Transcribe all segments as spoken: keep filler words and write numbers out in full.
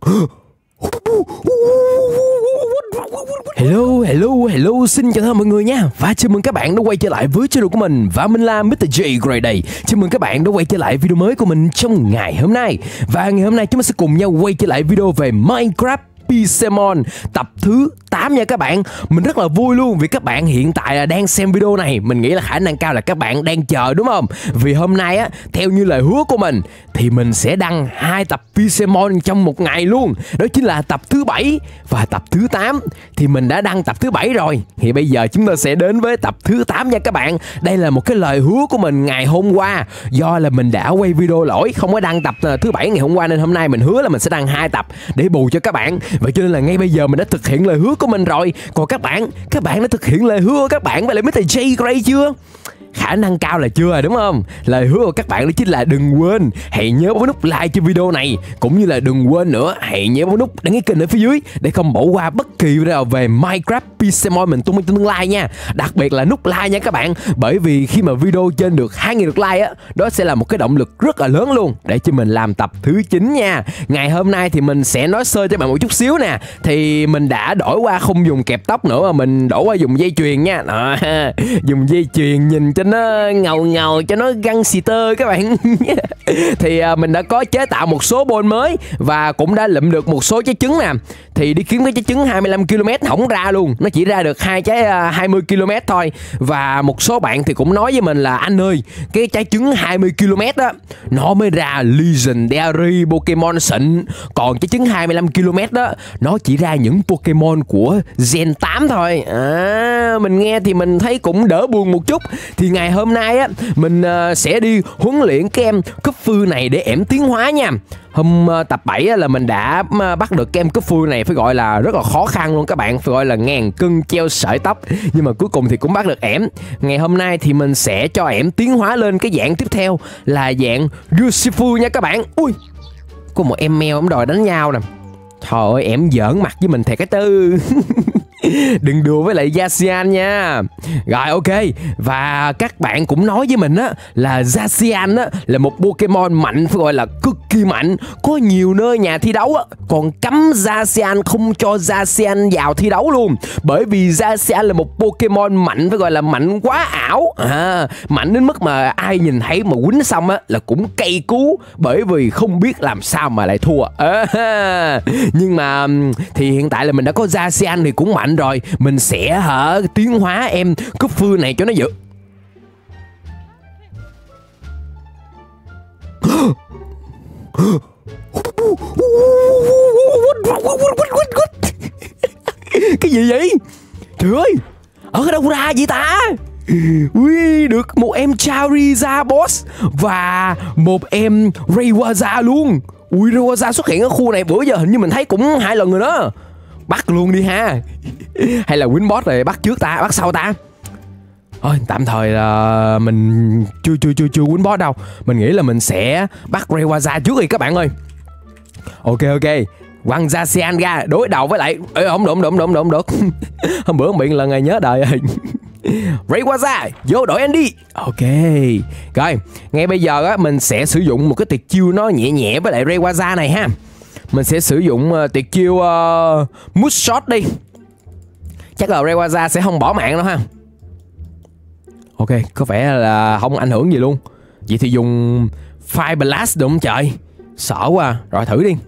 Hello, hello, hello, xin chào mọi người nha. Và chào mừng các bạn đã quay trở lại với channel của mình. Và mình là mít tơ J Gray đây. Chào mừng các bạn đã quay trở lại video mới của mình trong ngày hôm nay. Và ngày hôm nay chúng ta sẽ cùng nhau quay trở lại video về Minecraft Pixelmon tập thứ tám nha các bạn. Mình rất là vui luôn vì các bạn hiện tại là đang xem video này. Mình nghĩ là khả năng cao là các bạn đang chờ đúng không? Vì hôm nay á, theo như lời hứa của mình thì mình sẽ đăng hai tập Pixelmon trong một ngày luôn. Đó chính là tập thứ bảy và tập thứ tám. Thì mình đã đăng tập thứ bảy rồi. Thì bây giờ chúng ta sẽ đến với tập thứ tám nha các bạn. Đây là một cái lời hứa của mình ngày hôm qua. Do là mình đã quay video lỗi không có đăng tập thứ bảy ngày hôm qua, nên hôm nay mình hứa là mình sẽ đăng hai tập để bù cho các bạn. Vậy cho nên là ngay bây giờ mình đã thực hiện lời hứa của mình rồi. Còn các bạn, các bạn đã thực hiện lời hứa của các bạn với lại mít tơ J Gray chưa? Khả năng cao là chưa rồi đúng không? Lời hứa của các bạn đó chính là đừng quên hãy nhớ bấm nút like cho video này, cũng như là đừng quên nữa hãy nhớ bấm nút đăng ký kênh ở phía dưới để không bỏ qua bất kỳ video nào về Minecraft Pixelmon mình tung trong tương lai nha. Đặc biệt là nút like nha các bạn, bởi vì khi mà video trên được hai nghìn lượt like á, đó sẽ là một cái động lực rất là lớn luôn để cho mình làm tập thứ chín nha. Ngày hôm nay thì mình sẽ nói sơ cho bạn một chút xíu nè. Thì mình đã đổi qua không dùng kẹp tóc nữa mà mình đổi qua dùng dây chuyền nha. Đó, dùng dây chuyền nhìn cho nó ngầu ngầu, cho nó găng xì tơ các bạn. Thì à, mình đã có chế tạo một số bôn mới và cũng đã lượm được một số trái trứng nè. Thì đi kiếm cái trái trứng hai mươi lăm ki lô mét không ra luôn, nó chỉ ra được hai trái à, hai mươi ki lô mét thôi. Và một số bạn thì cũng nói với mình là anh ơi, cái trái trứng hai mươi ki lô mét á nó mới ra Legendary Pokemon xịn, còn trái trứng hai mươi lăm ki lô mét đó nó chỉ ra những Pokemon của Gen tám thôi. À, mình nghe thì mình thấy cũng đỡ buồn một chút. Thì ngày hôm nay á mình uh, sẽ đi huấn luyện cái em cấp phư này để ẻm tiến hóa nha. Hôm uh, tập bảy á, là mình đã uh, bắt được cái em cấp phư này phải gọi là rất là khó khăn luôn các bạn, phải gọi là ngàn cân treo sợi tóc, nhưng mà cuối cùng thì cũng bắt được ẻm. Ngày hôm nay thì mình sẽ cho ẻm tiến hóa lên cái dạng tiếp theo là dạng Urshifu nha các bạn. Ui, có một em mèo ổng đòi đánh nhau nè. Trời ơi, ẻm giỡn mặt với mình thiệt cái tư. Đừng đùa với lại Zacian nha. Rồi ok. Và các bạn cũng nói với mình á là Zacian á là một Pokemon mạnh, phải gọi là cực kỳ mạnh, có nhiều nơi nhà thi đấu á còn cấm Zacian, không cho Zacian vào thi đấu luôn. Bởi vì Zacian là một Pokemon mạnh, phải gọi là mạnh quá ảo à, mạnh đến mức mà ai nhìn thấy mà quýnh xong á là cũng cay cú, bởi vì không biết làm sao mà lại thua à. Nhưng mà thì hiện tại là mình đã có Zacian thì cũng mạnh rồi, mình sẽ hả tiến hóa em cúp phư này cho nó dữ. Cái gì vậy? Trời ơi, ở đâu ra vậy ta? Ui, được một em Charizard boss và một em Rayquaza luôn. Ui, Rayquaza xuất hiện ở khu này bữa giờ hình như mình thấy cũng hai lần rồi đó. Bắt luôn đi ha. Hay là win boss rồi bắt trước ta, bắt sau ta? Thôi tạm thời là mình chưa chưa chưa chưa win boss đâu. Mình nghĩ là mình sẽ bắt Rayquaza trước đi các bạn ơi. Ok ok, quăng Zacian ra đối đầu với lại ê, không được không được không được không được, không được. Hôm bữa bị lần ngày nhớ đời rồi. Rayquaza vô đội anh đi. Ok. Rồi, ngay bây giờ á mình sẽ sử dụng một cái tuyệt chiêu nó nhẹ nhẹ với lại Rayquaza này ha. Mình sẽ sử dụng uh, tuyệt chiêu uh, Mood Shot đi. Chắc là Rayquaza sẽ không bỏ mạng đâu ha. Ok, có vẻ là không ảnh hưởng gì luôn. Vậy thì dùng Fire Blast được không trời? Sợ quá. Rồi thử đi.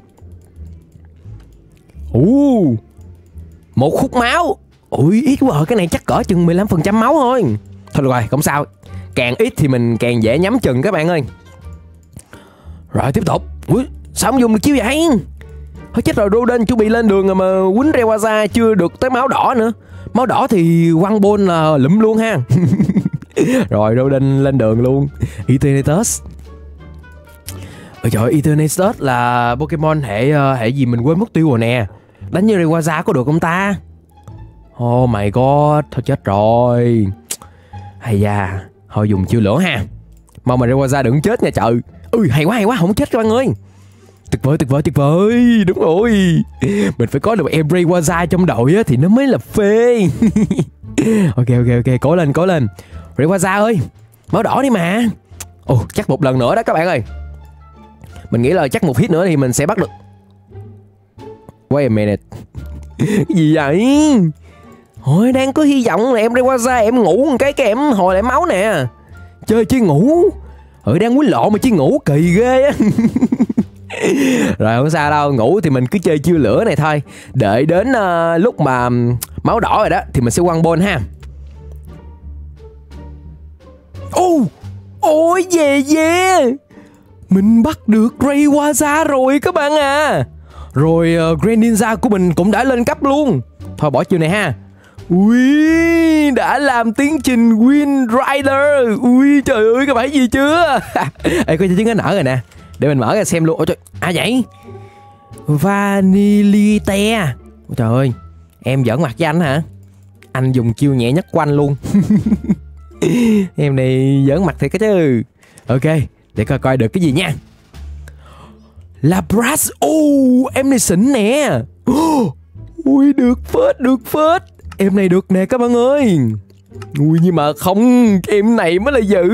uh, Một khúc máu. Ui, ít quá rồi. Cái này chắc cỡ chừng mười lăm phần trăm máu thôi. Thôi được rồi, không sao. Càng ít thì mình càng dễ nhắm chừng các bạn ơi. Rồi tiếp tục. Ui, sao không dùng được chiêu vậy? Thôi chết rồi, Roden chuẩn bị lên đường rồi mà quýnh Rayquaza chưa được tới máu đỏ nữa. Máu đỏ thì quăng bôn là lụm luôn ha. Rồi Roden lên đường luôn. Eternatus. Ôi trời ơi, Eternatus là Pokemon hệ hệ gì mình quên mất tiêu rồi nè. Đánh như Rayquaza có được không ta? Oh my god, thôi chết rồi. Hay da, thôi dùng chiêu lửa ha. Mong mà Rayquaza đừng chết nha trời. Ui hay quá hay quá, không chết các bạn ơi. Tuyệt vời tuyệt vời tuyệt vời. Đúng rồi, mình phải có được em Rayquaza trong đội á thì nó mới là phê. Ok ok ok, cố lên cố lên Rayquaza ơi, máu đỏ đi mà. Ồ, chắc một lần nữa đó các bạn ơi. Mình nghĩ là chắc một hit nữa thì mình sẽ bắt được. Wait a minute. Cái gì vậy? Hồi đang có hy vọng là em Rayquaza em ngủ một cái cái em hồi lại máu nè. Chơi chi ngủ. Ừ đang quýnh lộn mà chi ngủ kỳ ghê á. Rồi không sao đâu, ngủ thì mình cứ chơi chiêu lửa này thôi. Đợi đến uh, lúc mà máu đỏ rồi đó thì mình sẽ quăng ball ha. Ô, ôi về về. Mình bắt được Rayquaza rồi các bạn à. Rồi uh, Greninja của mình cũng đã lên cấp luôn. Thôi bỏ chiêu này ha. Ui, đã làm tiến trình Wind Rider. Ui trời ơi, các bạn gì chưa? Ê, có trứng nó nở rồi nè. Để mình mở ra xem luôn. Ôi trời, à vậy Vanillite. Ôi trời ơi, em giỡn mặt với anh hả? Anh dùng chiêu nhẹ nhất của anh luôn. Em này giỡn mặt thiệt cái chứ. Ok, để coi coi được cái gì nha. Lapras. Ô, oh, em này xịn nè. Ui được phết, được phết. Em này được nè các bạn ơi. Ui nhưng mà không, em này mới là dữ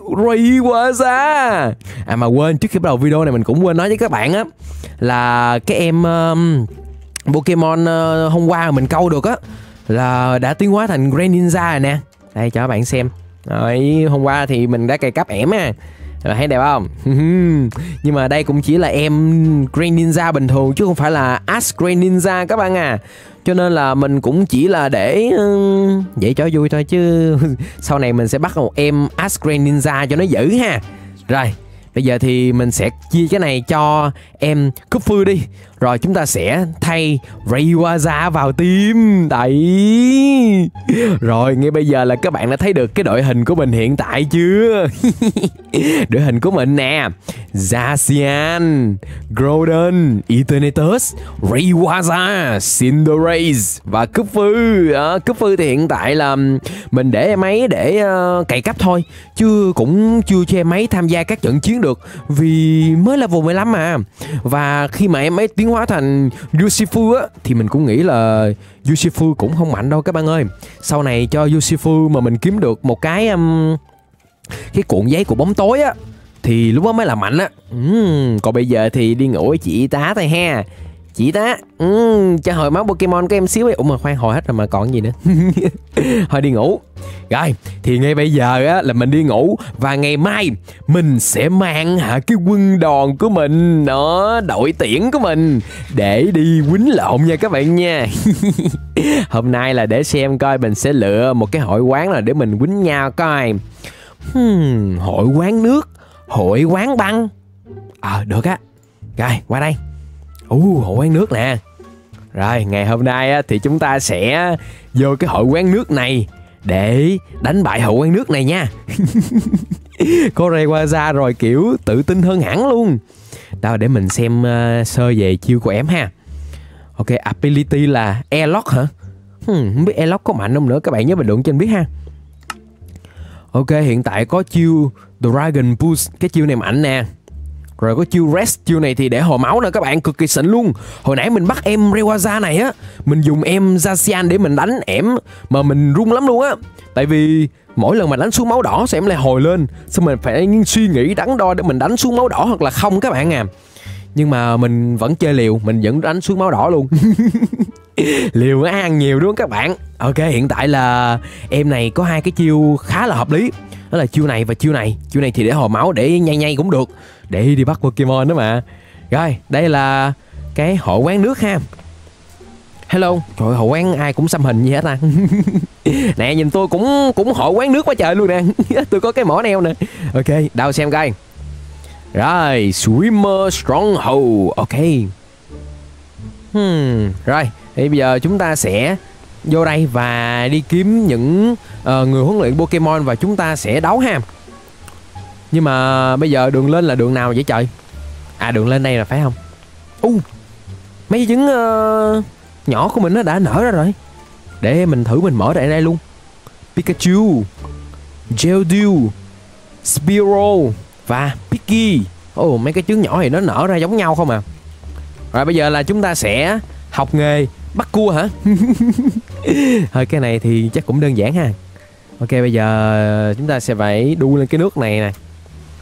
Rayquaza. À mà quên, trước khi bắt đầu video này mình cũng quên nói với các bạn á, là cái em um, Pokemon uh, hôm qua mình câu được á là đã tiến hóa thành Greninja rồi nè. Đây cho các bạn xem. Rồi hôm qua thì mình đã cày cấp ẻm á. Rồi, thấy đẹp không? Nhưng mà đây cũng chỉ là em Greninja bình thường chứ không phải là Ash Greninja các bạn à. Cho nên là mình cũng chỉ là để uh, vậy cho vui thôi chứ sau này mình sẽ bắt một em Ash Greninja cho nó dữ ha. Rồi bây giờ thì mình sẽ chia cái này cho em Cúp Phư đi. Rồi chúng ta sẽ thay Rayquaza vào team. Đấy. Rồi ngay bây giờ là các bạn đã thấy được cái đội hình của mình hiện tại chưa? Đội hình của mình nè: Zacian, Groudon, Eternatus, Rayquaza, Cinderace và Cúp Phư. à, Cúp Phư thì hiện tại là mình để em ấy để uh, cày cấp thôi, chứ cũng chưa cho em ấy tham gia các trận chiến được vì mới level mười lăm mà. Và khi mà em ấy tiến hóa thành Urshifu á thì mình cũng nghĩ là Urshifu cũng không mạnh đâu các bạn ơi. Sau này cho Urshifu mà mình kiếm được một cái um, cái cuộn giấy của bóng tối á thì lúc đó mới là mạnh á. uhm, Còn bây giờ thì đi ngủ với chị tá thôi ha. Chị tá uhm, cho hồi máu Pokemon của em xíu ấy. Ủa mà khoan, hồi hết rồi mà còn gì nữa. Thôi đi ngủ. Rồi thì ngay bây giờ á là mình đi ngủ. Và ngày mai mình sẽ mang hả cái quân đoàn của mình đó, đội tiễn của mình để đi quýnh lộn nha các bạn nha. Hôm nay là để xem coi mình sẽ lựa một cái hội quán là để mình quýnh nhau coi. Hmm, hội quán nước, hội quán băng. Ờ à, được á. Rồi qua đây. Ồ uh, hội quán nước nè. Rồi ngày hôm nay á, thì chúng ta sẽ vô cái hội quán nước này để đánh bại hội quán nước này nha. Có Rayquaza rồi kiểu tự tin hơn hẳn luôn. Đâu để mình xem uh, sơ về chiêu của em ha. Ok, ability là Airlock hả? Hmm, không biết Airlock có mạnh không nữa, các bạn nhớ bình luận cho mình biết ha. Ok, hiện tại có chiêu Dragon Boost, cái chiêu này mạnh nè. Rồi có chiêu Rest, chiêu này thì để hồi máu nè các bạn, cực kỳ xịn luôn. Hồi nãy mình bắt em Rayquaza này á, mình dùng em Zacian để mình đánh ẻm mà mình run lắm luôn á. Tại vì mỗi lần mà đánh xuống máu đỏ sẽ em lại hồi lên, xong mình phải suy nghĩ đắn đo để mình đánh xuống máu đỏ hoặc là không các bạn à. Nhưng mà mình vẫn chơi liều, mình vẫn đánh xuống máu đỏ luôn. Liều nó ăn nhiều đúng không các bạn. Ok, hiện tại là em này có hai cái chiêu khá là hợp lý. Đó là chiêu này và chiêu này. Chiêu này thì để hồi máu, để nhây nhây cũng được, để đi bắt Pokemon đó mà. Rồi, đây là cái hội quán nước ha. Hello. Trời ơi, hội quán ai cũng xăm hình gì hết ta. Nè, nhìn tôi cũng cũng hội quán nước quá trời luôn nè. Tôi có cái mỏ neo nè. Ok, đâu xem coi. Rồi, Swimmer Stronghold. Ok. Hmm, rồi, thì bây giờ chúng ta sẽ vô đây và đi kiếm những uh, người huấn luyện Pokemon và chúng ta sẽ đấu ha. Nhưng mà bây giờ đường lên là đường nào vậy trời? À, đường lên đây là phải không? U, uh, mấy cái trứng uh, nhỏ của mình nó đã nở ra rồi. Để mình thử mình mở tại đây luôn. Pikachu, Geodude, Spearow và Pidgey. Ồ, oh, mấy cái trứng nhỏ thì nó nở ra giống nhau không à. Rồi bây giờ là chúng ta sẽ học nghề bắt cua hả? Thôi cái này thì chắc cũng đơn giản ha. Ok, bây giờ chúng ta sẽ phải đu lên cái nước này nè.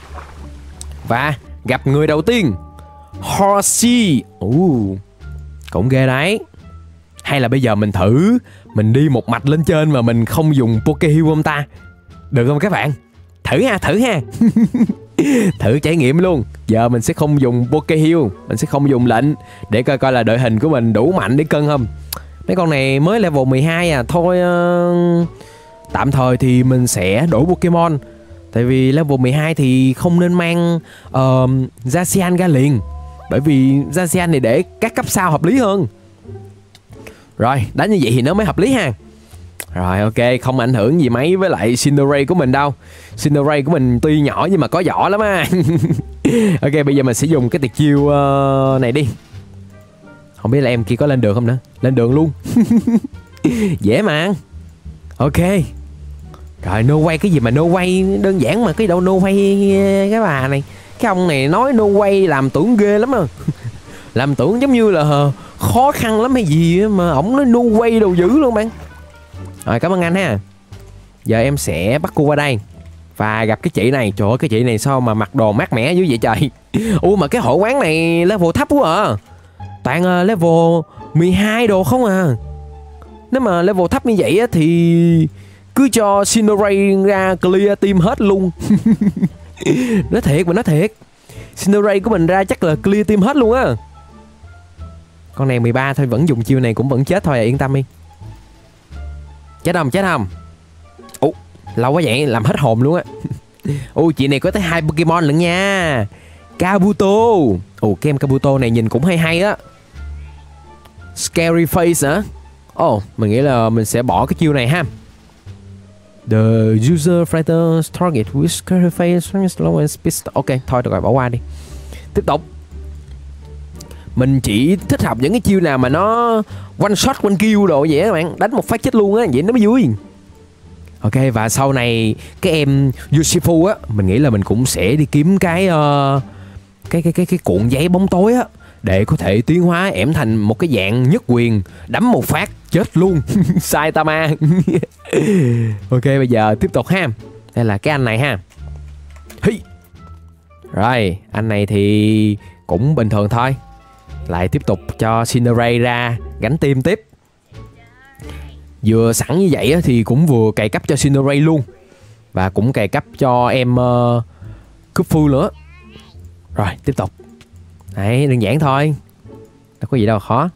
Và gặp người đầu tiên, Horsea. uh, Cũng ghê đấy. Hay là bây giờ mình thử mình đi một mạch lên trên mà mình không dùng Pokeheal không ta? Được không các bạn? Thử ha, thử ha. Thử trải nghiệm luôn. Giờ mình sẽ không dùng Pokeheal, mình sẽ không dùng lệnh, để coi coi là đội hình của mình đủ mạnh để cân không. Mấy con này mới level mười hai à. Thôi uh, tạm thời thì mình sẽ đổi Pokemon. Tại vì level mười hai thì không nên mang uh, Zacian ra liền. Bởi vì Zacian này để các cấp sau hợp lý hơn. Rồi, đánh như vậy thì nó mới hợp lý ha. Rồi ok, không ảnh hưởng gì mấy với lại Cinderace của mình đâu. Cinderace của mình tuy nhỏ nhưng mà có vỏ lắm á. Ok, bây giờ mình sẽ dùng cái tuyệt chiêu uh, này đi. Không biết là em kia có lên đường không nữa. Lên đường luôn. Dễ mà. Ok. Rồi no way, cái gì mà no way đơn giản mà, cái đâu no way cái bà này. Cái ông này nói no way làm tưởng ghê lắm à. Làm tưởng giống như là khó khăn lắm hay gì mà ổng nói no way đồ dữ luôn bạn. Rồi cảm ơn anh ha. Giờ em sẽ bắt cô qua đây và gặp cái chị này. Trời ơi, cái chị này sao mà mặc đồ mát mẻ dữ vậy trời. Ủa mà cái hội quán này level thấp quá à. Toàn uh, level mười hai đồ không à. Nếu mà level thấp như vậy á, thì cứ cho Cinderace ra clear team hết luôn. Nói thiệt mà nói thiệt, Cinderace của mình ra chắc là clear team hết luôn á. Con này mười ba thôi, vẫn dùng chiêu này cũng vẫn chết thôi à, yên tâm đi. Chết không, chết không? Ủa, lâu quá vậy, làm hết hồn luôn á. Ủa, chị này có tới hai Pokemon lận nha. Kabuto. Ủa, cái em Kabuto này nhìn cũng hay hay á. Scary Face hả? Ồ, oh, mình nghĩ là mình sẽ bỏ cái chiêu này ha. The user fighter target with scary face slow and speed. Ok, thôi được rồi, bỏ qua đi. Tiếp tục. Mình chỉ thích học những cái chiêu nào mà nó one shot one kill đồ vậy các bạn, đánh một phát chết luôn á, vậy nó mới vui. Ok, và sau này cái em Yusufu á, mình nghĩ là mình cũng sẽ đi kiếm cái uh, cái cái cái cái cuộn giấy bóng tối á, để có thể tiến hóa ẻm thành một cái dạng nhất quyền, đấm một phát chết luôn. Saitama. Ok, bây giờ tiếp tục ha. Đây là cái anh này ha. Hi. Rồi, anh này thì cũng bình thường thôi. Lại tiếp tục cho Cinderace ra gánh team tiếp. Vừa sẵn như vậy thì cũng vừa cày cấp cho Cinderace luôn. Và cũng cày cấp cho em uh, Kufu nữa. Rồi, tiếp tục. Đấy, đơn giản thôi. Đâu có gì đâu khó.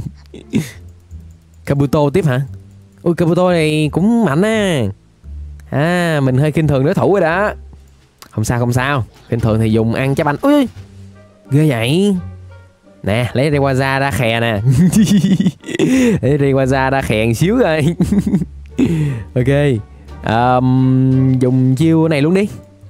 Kabuto tiếp hả? Ui, Kabuto này cũng mạnh á. À, mình hơi khinh thường đối thủ rồi đó. Không sao, không sao. Khinh thường thì dùng ăn chá banh. Ui, ghê vậy. Nè, lấy Rayquaza ra khè nè. Lấy Rayquaza ra khè một xíu rồi. Ok. um, Dùng chiêu này luôn đi.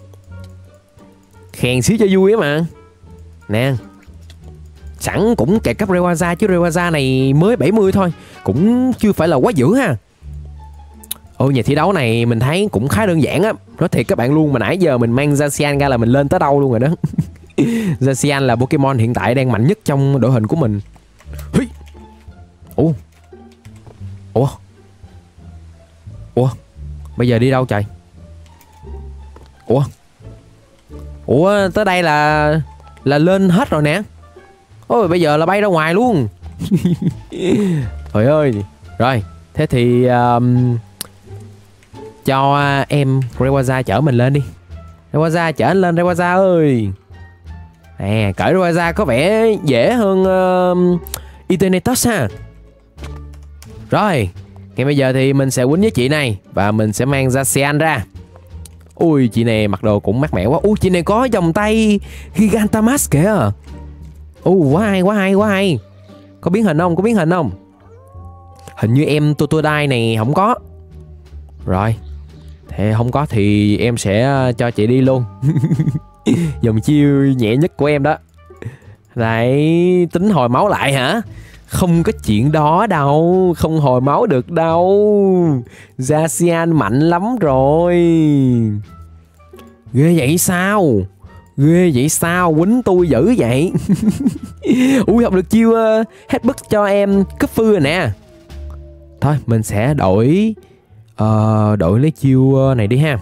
Khèn xíu cho vui á mà. Nè. Sẵn cũng kẹt cấp Rayquaza, chứ Rayquaza này mới bảy mươi thôi, cũng chưa phải là quá dữ ha. Ôi, nhà thi đấu này mình thấy cũng khá đơn giản á. Nói thiệt các bạn luôn, mà nãy giờ mình mang Zacian ra là mình lên tới đâu luôn rồi đó. Zacian là Pokemon hiện tại đang mạnh nhất trong đội hình của mình. Hi. Ủa Ủa Ủa bây giờ đi đâu trời? Ủa Ủa tới đây là Là lên hết rồi nè. Ôi bây giờ là bay ra ngoài luôn. Trời ơi. Rồi thế thì um, cho em Rayquaza chở mình lên đi. Rayquaza chở anh lên, Rayquaza ơi. Nè, cởi Rayquaza có vẻ dễ hơn uh, Eternatus ha. Rồi, ngay bây giờ thì mình sẽ quýnh với chị này. Và mình sẽ mang Zacian ra. Ui, chị này mặc đồ cũng mát mẻ quá. Ui, chị này có vòng tay Gigantamax kìa. Ui, quá hay, quá hay, quá hay. Có biến hình không, có biến hình không? Hình như em Totodile này không có. Rồi, thế không có thì em sẽ cho chị đi luôn. Dòng chiêu nhẹ nhất của em đó. Đấy, tính hồi máu lại hả? Không có chuyện đó đâu. Không hồi máu được đâu. Zacian mạnh lắm rồi. Ghê vậy sao? Ghê vậy sao? Quýnh tôi dữ vậy. Ui, học được chiêu uh, headbutt cho em Kufu rồi nè. Thôi, mình sẽ đổi uh, Đổi lấy chiêu này đi ha.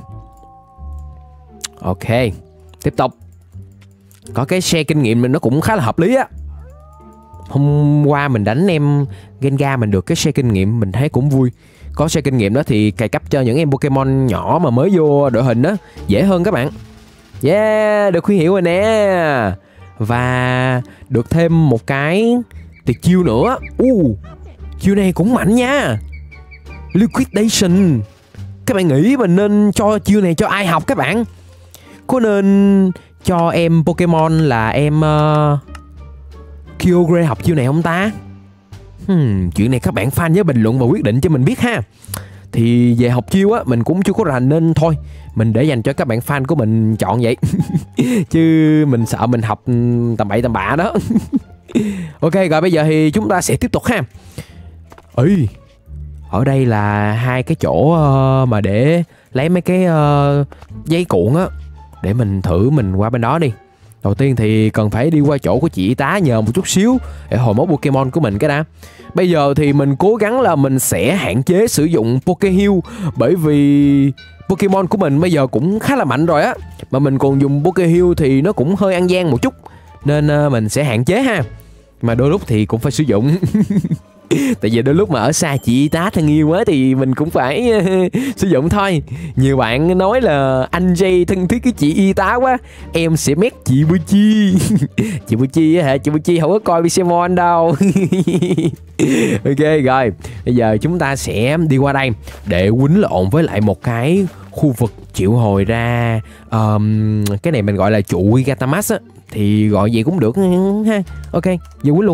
Ok, tiếp tục. Có cái share kinh nghiệm mình nó cũng khá là hợp lý á. Hôm qua mình đánh em Gengar mình được cái share kinh nghiệm, mình thấy cũng vui. Có share kinh nghiệm đó thì cày cấp cho những em Pokemon nhỏ mà mới vô đội hình đó dễ hơn các bạn. Yeah, được huy hiệu rồi nè. Và được thêm một cái tuyệt chiêu nữa. uh, Chiêu này cũng mạnh nha, Liquidation. Các bạn nghĩ mình nên cho chiêu này cho ai học các bạn? Có nên cho em Pokemon là em uh, Kyogre học chiêu này không ta? Hmm, chuyện này các bạn fan nhớ bình luận và quyết định cho mình biết ha. Thì về học chiêu á, mình cũng chưa có rành nên thôi mình để dành cho các bạn fan của mình chọn vậy. Chứ mình sợ mình học tầm bậy tầm bạ đó. Ok, rồi bây giờ thì chúng ta sẽ tiếp tục ha. Ê, ở đây là hai cái chỗ uh, mà để lấy mấy cái uh, dây cuộn á. Để mình thử mình qua bên đó đi. Đầu tiên thì cần phải đi qua chỗ của chị y tá nhờ một chút xíu để hồi máu Pokemon của mình cái đã. Bây giờ thì mình cố gắng là mình sẽ hạn chế sử dụng Pokeheal, bởi vì Pokemon của mình bây giờ cũng khá là mạnh rồi á. Mà mình còn dùng Pokeheal thì nó cũng hơi ăn gian một chút, nên uh, mình sẽ hạn chế ha. Mà đôi lúc thì cũng phải sử dụng. Tại vì đôi lúc mà ở xa chị y tá thân yêu quá thì mình cũng phải uh, sử dụng thôi. Nhiều bạn nói là anh Jay thân thiết với chị y tá quá, em sẽ mét chị Puchi. Chị Puchi hả? Chị Puchi không có coi Pokemon đâu. Ok rồi, bây giờ chúng ta sẽ đi qua đây để quýnh lộn với lại một cái khu vực triệu hồi ra um, cái này mình gọi là trụ Gigantamax á, thì gọi vậy cũng được ha. Ok, vô quýnh luôn.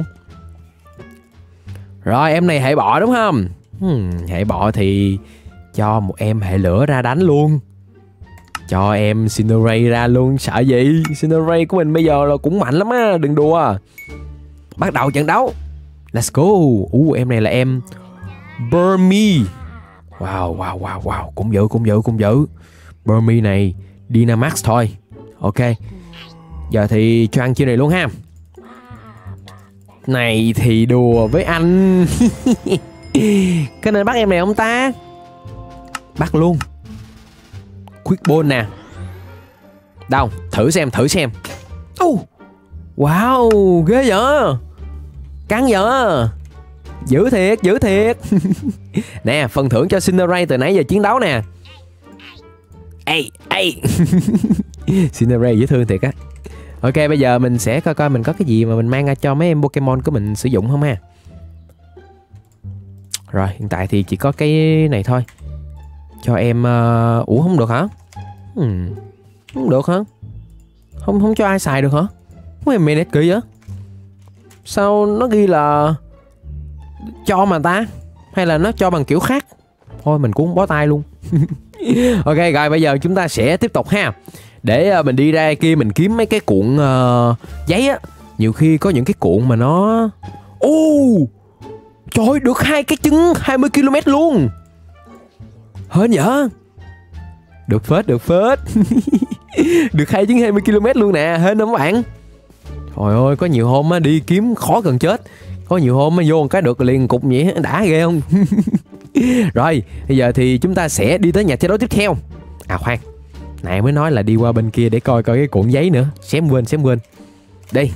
Rồi em này hệ bọ đúng không? Hmm, hệ bọ thì cho một em hệ lửa ra đánh luôn. Cho em Cinderace ra luôn, sợ gì? Cinderace của mình bây giờ là cũng mạnh lắm á, đừng đùa. Bắt đầu trận đấu. Let's go. Ú, em này là em Burmy. Wow, wow, wow, wow. Cũng dữ, cũng dữ, cũng dữ. Burmy này Dynamax thôi. Ok. Giờ thì cho ăn chiêu này luôn ha. Này thì đùa với anh. Có nên bắt em này không ta? Bắt luôn. Quick Ball nè. Đâu, thử xem, thử xem. Oh, wow, ghê vậy. Căng vậy. Dữ thiệt, dữ thiệt. Nè, phần thưởng cho Cinderace từ nãy giờ chiến đấu nè. Ê, ê. Cinderace dễ thương thiệt á. Ok, bây giờ mình sẽ coi coi mình có cái gì mà mình mang ra cho mấy em Pokemon của mình sử dụng không ha. Rồi, hiện tại thì chỉ có cái này thôi. Cho em... Uh... Ủa, không được hả? Hmm. Không được hả? Không không cho ai xài được hả? Mấy em mẹ kỳ vậy? Sao nó ghi là cho mà ta? Hay là nó cho bằng kiểu khác? Thôi mình cũng bó tay luôn. Ok, rồi bây giờ chúng ta sẽ tiếp tục ha. Để mình đi ra kia mình kiếm mấy cái cuộn uh, giấy á. Nhiều khi có những cái cuộn mà nó... Ô, trời ơi, được hai cái trứng hai mươi ki lô mét luôn. Hên vậy. Được phết, được phết. Được hai trứng hai mươi ki lô mét luôn nè. Hên không các bạn? Trời ơi, có nhiều hôm á, đi kiếm khó gần chết. Có nhiều hôm á, vô một cái được liền cục vậy. Đã ghê không? Rồi, bây giờ thì chúng ta sẽ đi tới nhà thi đấu tiếp theo. À khoan, nãy mới nói là đi qua bên kia để coi coi cái cuộn giấy nữa. Xém quên, xém quên. Đi.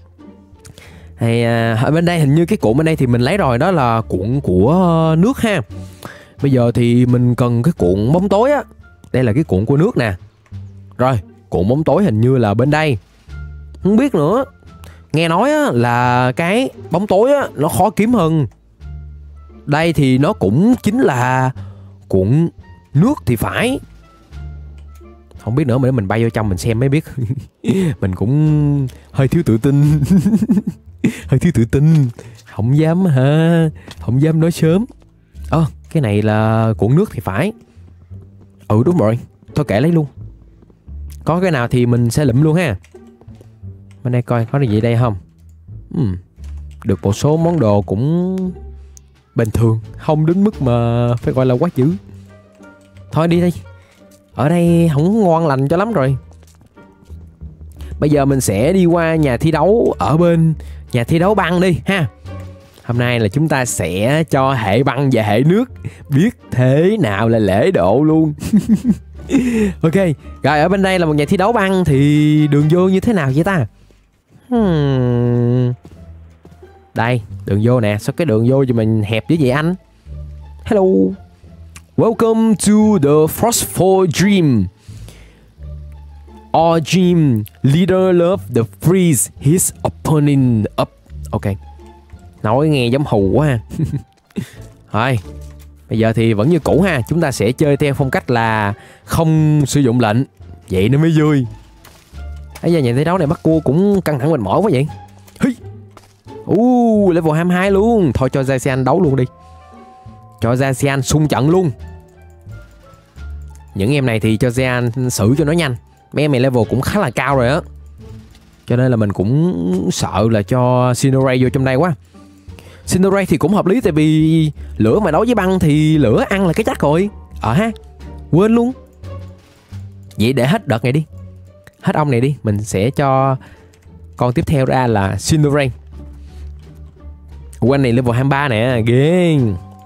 Thì, à, ở bên đây hình như cái cuộn bên đây thì mình lấy rồi. Đó là cuộn của nước ha. Bây giờ thì mình cần cái cuộn bóng tối á. Đây là cái cuộn của nước nè. Rồi, cuộn bóng tối hình như là bên đây. Không biết nữa. Nghe nói á, là cái bóng tối á, nó khó kiếm hơn. Đây thì nó cũng chính là cuộn nước thì phải. Không biết nữa, mà để mình bay vô trong mình xem mới biết. Mình cũng hơi thiếu tự tin. Hơi thiếu tự tin. Không dám hả? Không dám nói sớm. Ơ, à, cái này là cuộn nước thì phải. Ừ đúng rồi. Thôi kệ lấy luôn. Có cái nào thì mình sẽ lụm luôn ha. Bên đây coi có gì đây không. uhm, Được một số món đồ cũng bình thường, không đến mức mà phải gọi là quá dữ. Thôi đi đi. Ở đây không ngon lành cho lắm rồi. Bây giờ mình sẽ đi qua nhà thi đấu ở bên nhà thi đấu băng đi ha. Hôm nay là chúng ta sẽ cho hệ băng và hệ nước biết thế nào là lễ độ luôn. Ok, rồi ở bên đây là một nhà thi đấu băng thì đường vô như thế nào vậy ta? Hmm. Đây, đường vô nè. Sao cái đường vô cho mình hẹp dữ vậy anh? Hello. Welcome to the Frostfall Dream. Our dream leader loved the freeze his opponent up. Ok. Nói nghe giống hù quá ha. Rồi. Bây giờ thì vẫn như cũ ha. Chúng ta sẽ chơi theo phong cách là không sử dụng lệnh. Vậy nó mới vui. Bây giờ nhìn thấy đấu này bắt cua cũng căng thẳng mệt mỏi quá vậy. Hi. Uh, level hai mươi hai luôn. Thôi cho Zacian đấu luôn đi. Cho Zacian xung trận luôn. Những em này thì cho Zacian xử cho nó nhanh. Mấy em này level cũng khá là cao rồi á. Cho nên là mình cũng sợ là cho Cinderace vô trong đây quá. Cinderace thì cũng hợp lý. Tại vì lửa mà đấu với băng thì lửa ăn là cái chắc rồi. Ờ ha. Quên luôn. Vậy để hết đợt này đi. Hết ông này đi. Mình sẽ cho con tiếp theo ra là Cinderace. Quanh này level hai mươi ba nè. Ghê.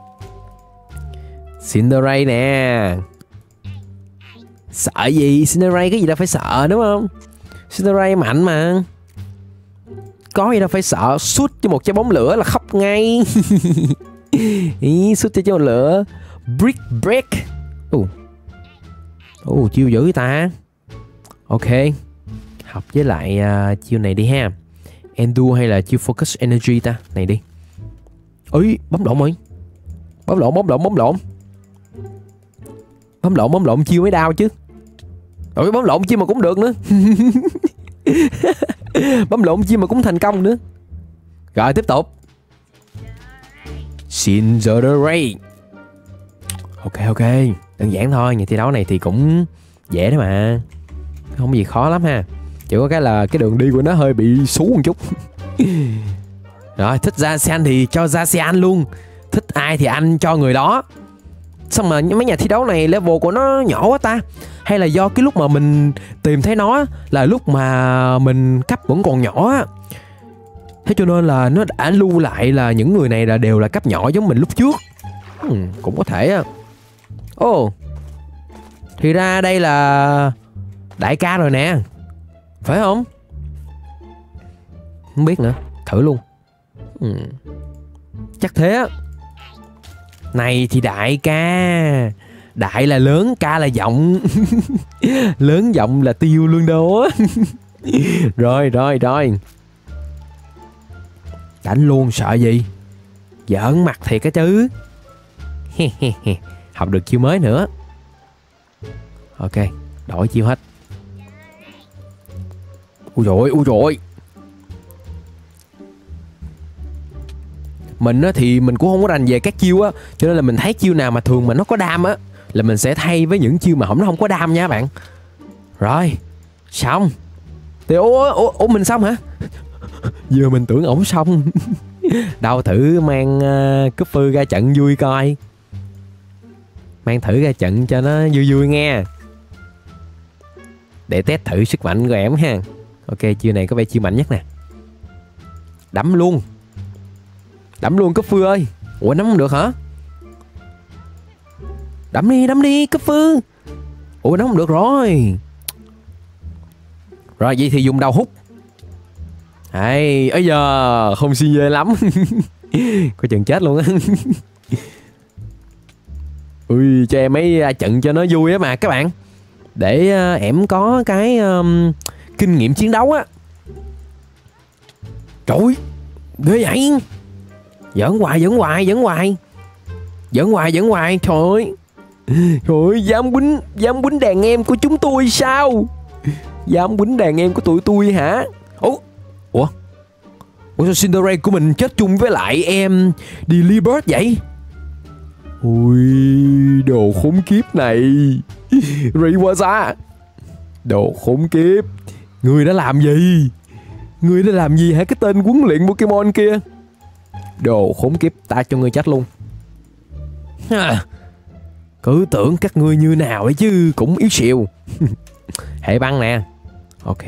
Cinderace nè. Sợ gì? Cinderace cái gì đâu phải sợ đúng không? Cinderace mạnh mà. Có gì đâu phải sợ. Sút cho một trái bóng lửa là khóc ngay. Ý, sút cho trái bóng lửa. Brick break. Ồ uh. chiêu dữ ta. Ok. Học với lại uh, chiêu này đi ha. Endure hay là chiêu focus energy ta? Này đi. Ôi, bấm lộn rồi. Bấm lộn, bấm lộn, bấm lộn. Bấm lộn, bấm lộn chiêu mới đau chứ. Ôi, bấm lộn chiêu mà cũng được nữa. Bấm lộn chiêu mà cũng thành công nữa. Rồi, tiếp tục. Cinderace. Ok, ok. Đơn giản thôi. Nhà thi đấu này thì cũng dễ đó mà. Không có gì khó lắm ha. Chỉ có cái là cái đường đi của nó hơi bị xú một chút. Rồi, thích Zacian thì cho Zacian luôn. Thích ai thì anh cho người đó. Xong mà mấy nhà thi đấu này level của nó nhỏ quá ta. Hay là do cái lúc mà mình tìm thấy nó là lúc mà mình cấp vẫn còn nhỏ á. Thế cho nên là nó đã lưu lại là những người này là đều là cấp nhỏ giống mình lúc trước. ừ, Cũng có thể á. Ồ oh, thì ra đây là đại ca rồi nè. Phải không? Không biết nữa. Thử luôn. ừ. Chắc thế á. Này thì đại ca. Đại là lớn, ca là giọng. Lớn giọng là tiêu luôn đó. Rồi rồi rồi. Đánh luôn sợ gì. Giỡn mặt thiệt á chứ. Học được chiêu mới nữa. Ok, đổi chiêu hết. Ui dồi ui dồi. Mình á thì mình cũng không có rành về các chiêu á. Cho nên là mình thấy chiêu nào mà thường mà nó có đam á là mình sẽ thay với những chiêu mà không nó không có đam nha bạn. Rồi, xong. Thì ủa, ủa, ủa mình xong hả? Vừa mình tưởng ổng xong. Đâu thử mang uh, cúp phư ra trận vui coi. Mang thử ra trận cho nó vui vui nghe. Để test thử sức mạnh của em ha. Ok, chiêu này có vẻ chiêu mạnh nhất nè. Đấm luôn. Đấm luôn cấp phư ơi. Ủa nắm không được hả? Đấm đi, đấm đi cấp phư. Ủa nắm không được rồi. Rồi vậy thì dùng đầu hút. Hay, ấy giờ không xi dê lắm. Có chừng chết luôn á. Ui, cho em ấy trận cho nó vui á mà các bạn. Để uh, em có cái um, kinh nghiệm chiến đấu á. Trời ơi, ghê vậy. Giỡn hoài, giỡn hoài, giỡn hoài. Giỡn hoài, giỡn hoài, trời ơi. Trời ơi, dám quýnh, dám quýnh đàn em của chúng tôi sao? Dám quýnh đàn em của tụi tôi hả? Ủa? Ủa? Ủa sao Cinderace của mình chết chung với lại em Delibird vậy? Ui, đồ khốn kiếp này. Rayquaza. Đồ khốn kiếp. Người đã làm gì? Người đã làm gì hả cái tên huấn luyện Pokemon kia? Đồ khốn kiếp, ta cho ngươi chết luôn. À, cứ tưởng các ngươi như nào ấy chứ, cũng yếu xìu. Hệ băng nè. Ok.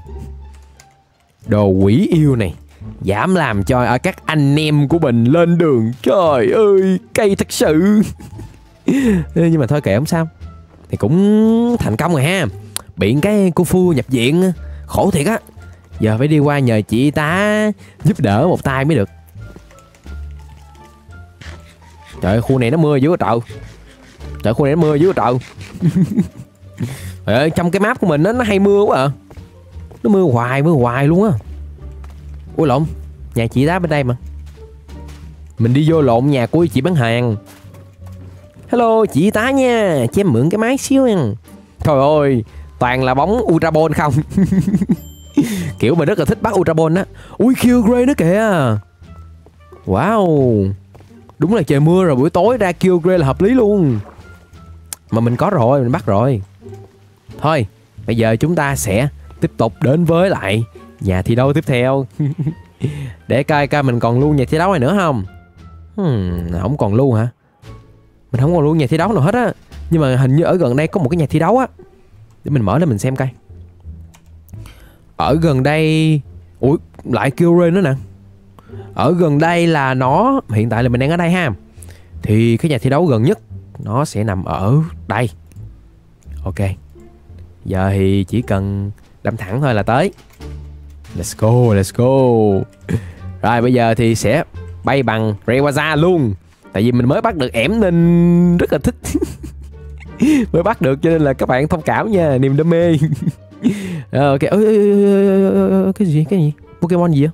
Đồ quỷ yêu này dám làm cho ở các anh em của mình lên đường. Trời ơi, cay thật sự. Nhưng mà thôi kệ không sao. Thì cũng thành công rồi ha. Bị cái cô Phu nhập viện khổ thiệt á. Giờ phải đi qua nhờ chị ta giúp đỡ một tay mới được. Trời ơi, khu này nó mưa dữ quá trời. Trời, khu này nó mưa dữ quá trời. Trời ơi, trong cái map của mình nó, nó hay mưa quá à. Nó mưa hoài, mưa hoài luôn á. Ủa lộn, nhà chị tá bên đây mà. Mình đi vô lộn nhà của chị bán hàng. Hello chị tá nha, cho em mượn cái máy xíu nha. Trời ơi, toàn là bóng Ultra Ball không. Kiểu mình rất là thích bắt Ultra Ball á. Ui, Killgrave nữa kìa. Wow, đúng là trời mưa rồi, buổi tối ra Killgrave là hợp lý luôn. Mà mình có rồi, mình bắt rồi. Thôi, bây giờ chúng ta sẽ tiếp tục đến với lại nhà thi đấu tiếp theo. Để coi coi mình còn luôn nhà thi đấu này nữa không. hmm, Không còn luôn hả? Mình không còn luôn nhà thi đấu nào hết á. Nhưng mà hình như ở gần đây có một cái nhà thi đấu á. Để mình mở lên mình xem coi. Ở gần đây... Ủa, lại Killgrave nữa nè. Ở gần đây là nó... Hiện tại là mình đang ở đây ha. Thì cái nhà thi đấu gần nhất nó sẽ nằm ở đây. Ok. Giờ thì chỉ cần đâm thẳng thôi là tới. Let's go, let's go. Rồi bây giờ thì sẽ bay bằng Rayquaza luôn. Tại vì mình mới bắt được ẻm nên rất là thích. Mới bắt được cho nên là các bạn thông cảm nha, niềm đam mê. Rồi, ok. Ôi, ôi, ôi, ôi, cái gì, cái gì? Pokemon gì vậy?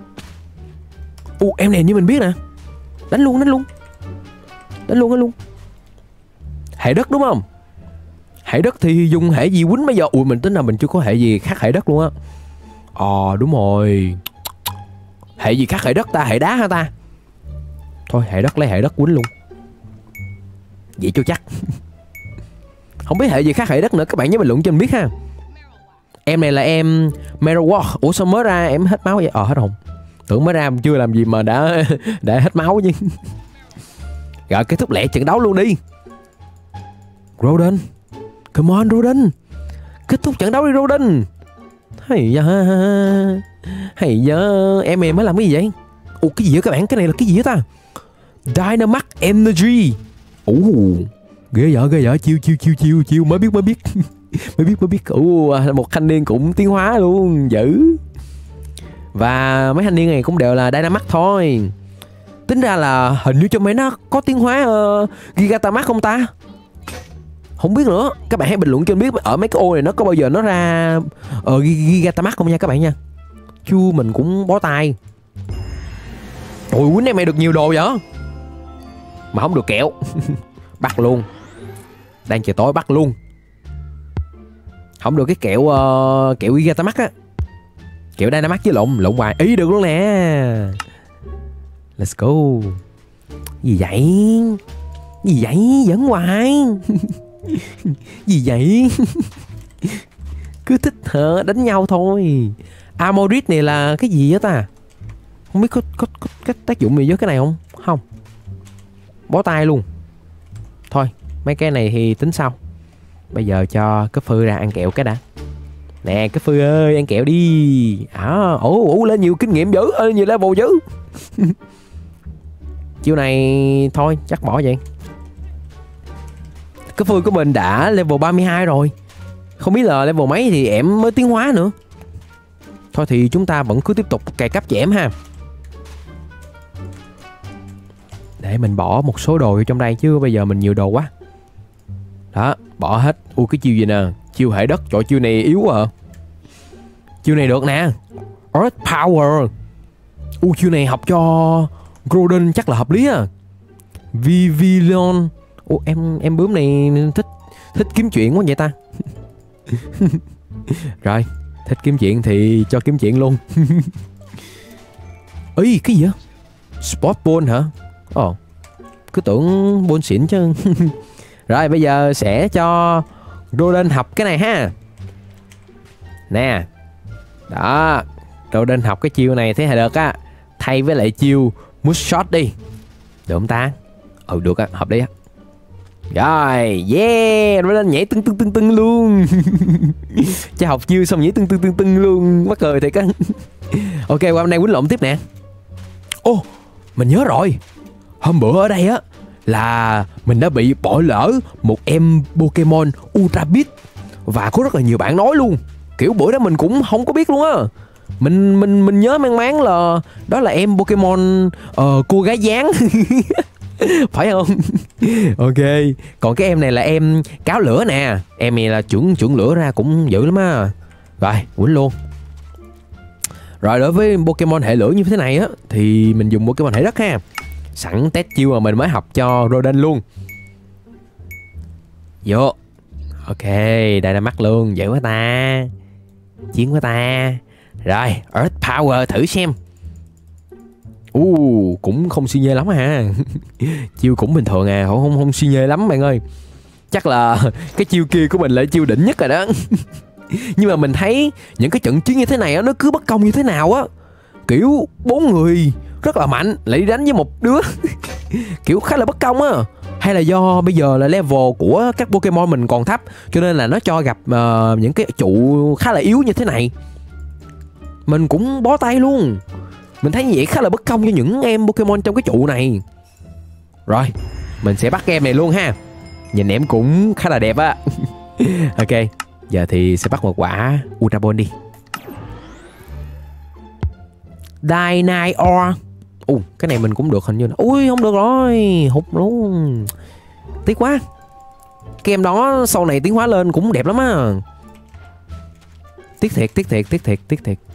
Ồ, em này như mình biết nè. Đánh luôn, đánh luôn. Đánh luôn, đánh luôn. Hệ đất đúng không? Hệ đất thì dùng hệ gì quýnh bây giờ? Ui, mình tính là mình chưa có hệ gì khác hệ đất luôn á. Ờ, đúng rồi. Hệ gì khác hệ đất ta? Hệ đá hả ta? Thôi, hệ đất lấy hệ đất quýnh luôn. Vậy cho chắc. Không biết hệ gì khác hệ đất nữa, các bạn nhớ bình luận cho mình biết ha. Em này là em Marowak. Ủa sao mới ra em hết máu vậy? Ờ, hết hồn. Tưởng mới ra chưa làm gì mà đã đã hết máu chứ. Rồi, kết thúc lẹ trận đấu luôn đi. Roden, come on Roden. Kết thúc trận đấu đi Roden. Hay da, hay da. Em em mới làm cái gì vậy? Ủa, cái gì vậy các bạn? Cái này là cái gì vậy ta? Dynamax Energy. Ủa, ghê vợ, ghê vợ. Chiêu, chiêu, chiêu, chiêu, chiêu. Mới biết, mới biết. Mới biết, mới biết. Ủa, một thanh niên cũng tiến hóa luôn. Dữ. Và mấy thanh niên này cũng đều là Dynamax thôi. Tính ra là hình như trong mấy nó có tiến hóa uh, Gigantamax không ta? Không biết nữa. Các bạn hãy bình luận cho mình biết ở mấy cái ô này nó có bao giờ nó ra uh, Gigantamax không nha các bạn nha. Chu mình cũng bó tay. Ôi, quýnh em mày được nhiều đồ vậy? Mà không được kẹo. Bắt luôn. Đang trời tối bắt luôn. Không được cái kẹo uh, kẹo Gigantamax á. Kẹo Dynamax với lộn lộn hoài. Ý được luôn nè. Let's go. Gì vậy? Gì vậy? Giỡn hoài. Gì vậy? Cứ thích hả? Đánh nhau thôi. Amorit này là cái gì á ta? Không biết có, có, có cái tác dụng gì với cái này không? Không. Bó tay luôn. Thôi, mấy cái này thì tính sau. Bây giờ cho cái Phư ra ăn kẹo cái đã. Nè cái Phư ơi, ăn kẹo đi. À, ổ, ổ lên nhiều kinh nghiệm dữ, ơi nhiều level dữ. Chiêu này thôi chắc bỏ vậy. Cái Phư của mình đã level ba mươi hai rồi. Không biết là level mấy thì em mới tiến hóa nữa. Thôi thì chúng ta vẫn cứ tiếp tục cày cấp cho em ha. Để mình bỏ một số đồ vô trong đây chứ bây giờ mình nhiều đồ quá. Đó, bỏ hết. Ui cái chiêu gì nè? Chiêu hệ đất, trời chiêu này yếu à. Chiêu này được nè. Earth Power. Ui chiêu này học cho Groudon chắc là hợp lý à. Vivillon. Ủa em em bướm này thích thích kiếm chuyện quá vậy ta. Rồi, thích kiếm chuyện thì cho kiếm chuyện luôn. Ý cái gì vậy? Sport Ball hả? Ồ, cứ tưởng ball xịn chứ. Rồi bây giờ sẽ cho Groudon học cái này ha. Nè. Đó, Groudon học cái chiêu này thế là được á. Thay với lại chiêu Mousse Shot đi. Được không ta? Ừ được á, hợp lý á. Rồi, yeah, nó lên nhảy tưng tưng tưng tưng luôn. Cho học chiêu xong nhảy tưng tưng tưng tưng luôn. Mắc cười thiệt á. Ok, qua bên đây quýnh lộn tiếp nè. Ô, oh, mình nhớ rồi. Hôm bữa ở đây á là mình đã bị bỏ lỡ một em Pokemon Ultra Beast. Và có rất là nhiều bạn nói luôn. Kiểu bữa đó mình cũng không có biết luôn á. Mình mình mình nhớ mang máng là đó là em Pokemon uh, cô gái dáng. Phải không? Ok. Còn cái em này là em cáo lửa nè. Em này là chuẩn chuẩn lửa ra cũng dữ lắm á. Rồi quýnh luôn. Rồi đối với Pokemon hệ lửa như thế này á thì mình dùng Pokemon hệ đất ha. Sẵn test chiêu mà mình mới học cho Roden luôn. Vô. Ok, đây là mắt luôn, dễ quá ta. Chiến quá ta. Rồi, Earth Power thử xem. U uh, cũng không suy nhê lắm ha. Chiêu cũng bình thường à, không không không suy nhê lắm bạn ơi. Chắc là cái chiêu kia của mình là chiêu đỉnh nhất rồi đó. Nhưng mà mình thấy những cái trận chiến như thế này á, nó cứ bất công như thế nào á. Kiểu bốn người rất là mạnh lại đi đánh với một đứa. Kiểu khá là bất công á. Hay là do bây giờ là level của các Pokemon mình còn thấp, cho nên là nó cho gặp uh, những cái trụ khá là yếu như thế này. Mình cũng bó tay luôn. Mình thấy như vậy khá là bất công cho những em Pokemon trong cái trụ này. Rồi, mình sẽ bắt em này luôn ha. Nhìn em cũng khá là đẹp á. Ok, giờ thì sẽ bắt một quả Ultra Ball đi. Dynaior. Ồ, cái này mình cũng được hình như. Ui, không được rồi, hụt luôn. Tiếc quá. Cái em đó sau này tiến hóa lên cũng đẹp lắm á. Tiếc thiệt, tiếc thiệt, tiếc thiệt, tiếc thiệt.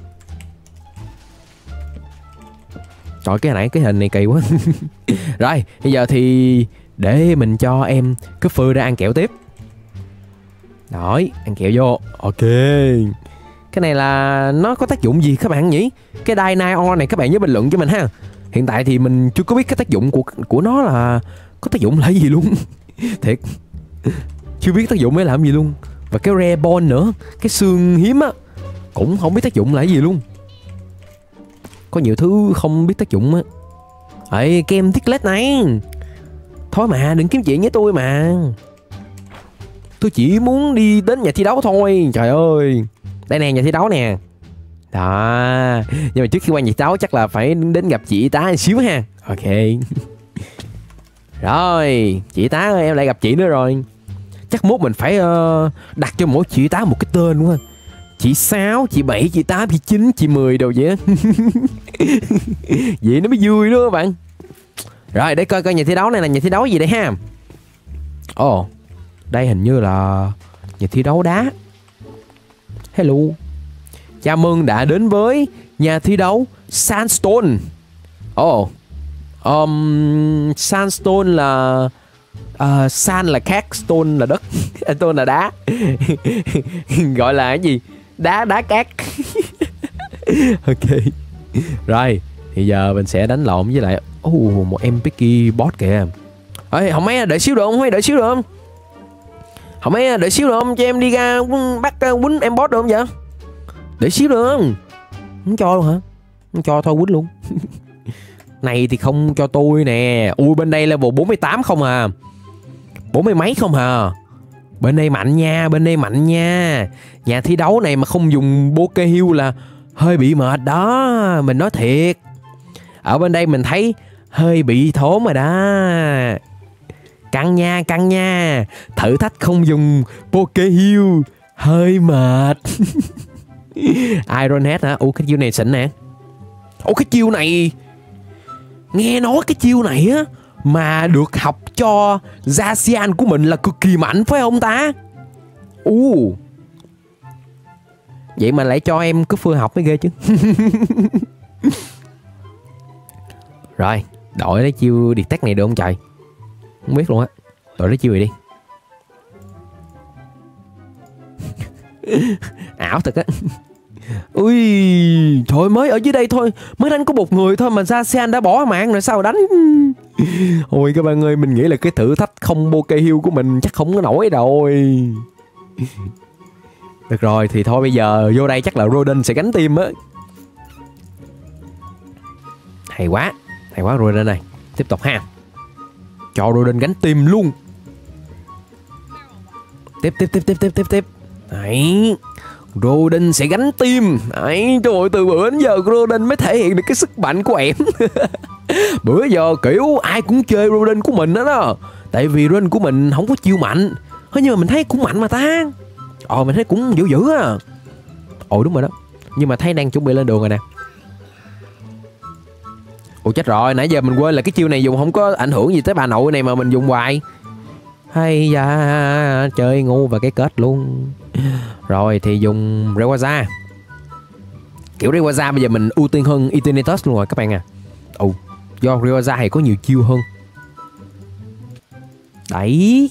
Trời, cái nãy cái hình này kỳ quá. Rồi, bây giờ thì để mình cho em cứ phư ra ăn kẹo tiếp. Rồi, ăn kẹo vô. Ok. Cái này là nó có tác dụng gì các bạn nhỉ? Cái Dynaior này các bạn nhớ bình luận cho mình ha. Hiện tại thì mình chưa có biết cái tác dụng của của nó là có tác dụng là gì luôn. Thiệt. Chưa biết tác dụng mới làm gì luôn. Và cái Rare Ball nữa, cái xương hiếm á, cũng không biết tác dụng là gì luôn. Có nhiều thứ không biết tác dụng á. Ê, kem Diglett này. Thôi mà, đừng kiếm chuyện với tôi mà. Tôi chỉ muốn đi đến nhà thi đấu thôi. Trời ơi. Đây nè, nhà thi đấu nè. Đó. Nhưng mà trước khi qua nhà thi đấu chắc là phải đến gặp chị y tá một xíu ha. Ok. Rồi, chị y tá ơi, em lại gặp chị nữa rồi. Chắc mốt mình phải uh, đặt cho mỗi chị y tá một cái tên quá. Chị sáu, chị bảy, chị tám, chị chín, chị mười đồ vậy á. Vậy nó mới vui đó các bạn. Rồi, để coi coi nhà thi đấu này là nhà thi đấu gì đây ha. Ồ, oh, đây hình như là nhà thi đấu đá. Hello. Chào mừng đã đến với nhà thi đấu Sandstone. Ồ, oh, um, Sandstone là uh, Sand là cát, Stone là đất. Stone là đá. Gọi là cái gì? Đá đá cát. Ok. Rồi, bây giờ mình sẽ đánh lộn với lại oh, một em Picky boss kìa. Ê, không mấy đợi xíu được không? Mấy đợi xíu được không? Không mấy đợi xíu được không? Cho em đi ra bắt quýnh em boss được không vậy? Đợi xíu được không? Không cho luôn hả? Không cho thôi quýnh luôn. Này thì không cho tôi nè. Ui, bên đây level bốn mươi tám không à. Bốn mươi mấy không à. Bên đây mạnh nha, bên đây mạnh nha. Nhà thi đấu này mà không dùng Pokéhill là hơi bị mệt đó. Mình nói thiệt. Ở bên đây mình thấy hơi bị thốn rồi đó. Căng nha, căng nha. Thử thách không dùng Pokéhill hơi mệt. Iron Head hả? Ủa cái chiêu này xịn nè. Ủa cái chiêu này, nghe nói cái chiêu này á mà được học cho Zacian của mình là cực kỳ mạnh phải không ta? U. Vậy mà lại cho em cứ phương học mới ghê chứ. Rồi, đội lấy chiêu detect này được không trời? Không biết luôn á. Đội lấy chiêu này đi. Ảo thật á. Ui, thôi mới ở dưới đây thôi, mới đánh có một người thôi mà Zacian đã bỏ mạng rồi sao đánh. Ôi các bạn ơi, mình nghĩ là cái thử thách không Pokéhill của mình chắc không có nổi rồi. Được rồi, thì thôi bây giờ vô đây chắc là Roden sẽ gánh team á. Hay quá, hay quá Roden này. Tiếp tục ha. Cho Roden gánh team luôn. Tiếp tiếp tiếp tiếp tiếp tiếp tiếp. Đấy. Roden sẽ gánh team. Đấy, trời ơi, từ bữa đến giờ Roden mới thể hiện được cái sức mạnh của em. Bữa giờ kiểu ai cũng chơi Roden của mình đó đó. Tại vì Roden của mình không có chiêu mạnh. Thế nhưng mà mình thấy cũng mạnh mà ta. Ồ, mình thấy cũng dữ dữ á. Ồ đúng rồi đó. Nhưng mà thấy đang chuẩn bị lên đường rồi nè. Ủa chết rồi, nãy giờ mình quên là cái chiêu này dùng không có ảnh hưởng gì tới bà nội này mà mình dùng hoài. Hay da, chơi ngu và cái kết luôn. Rồi thì dùng Rayquaza. Kiểu Rayquaza bây giờ mình ưu tiên hơn Eternatus luôn rồi các bạn à. Ồ, do Rayquaza thì có nhiều chiêu hơn. Đấy.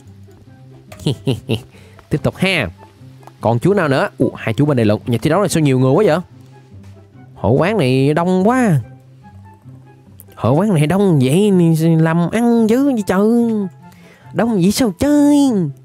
Tiếp tục ha. Còn chú nào nữa? Ủa, hai chú bên đây lận. Nhà thi đấu này sao nhiều người quá vậy? Hộ quán này đông quá. Hộ quán này đông vậy làm ăn chứ gì trời. Đông vậy sao chơi.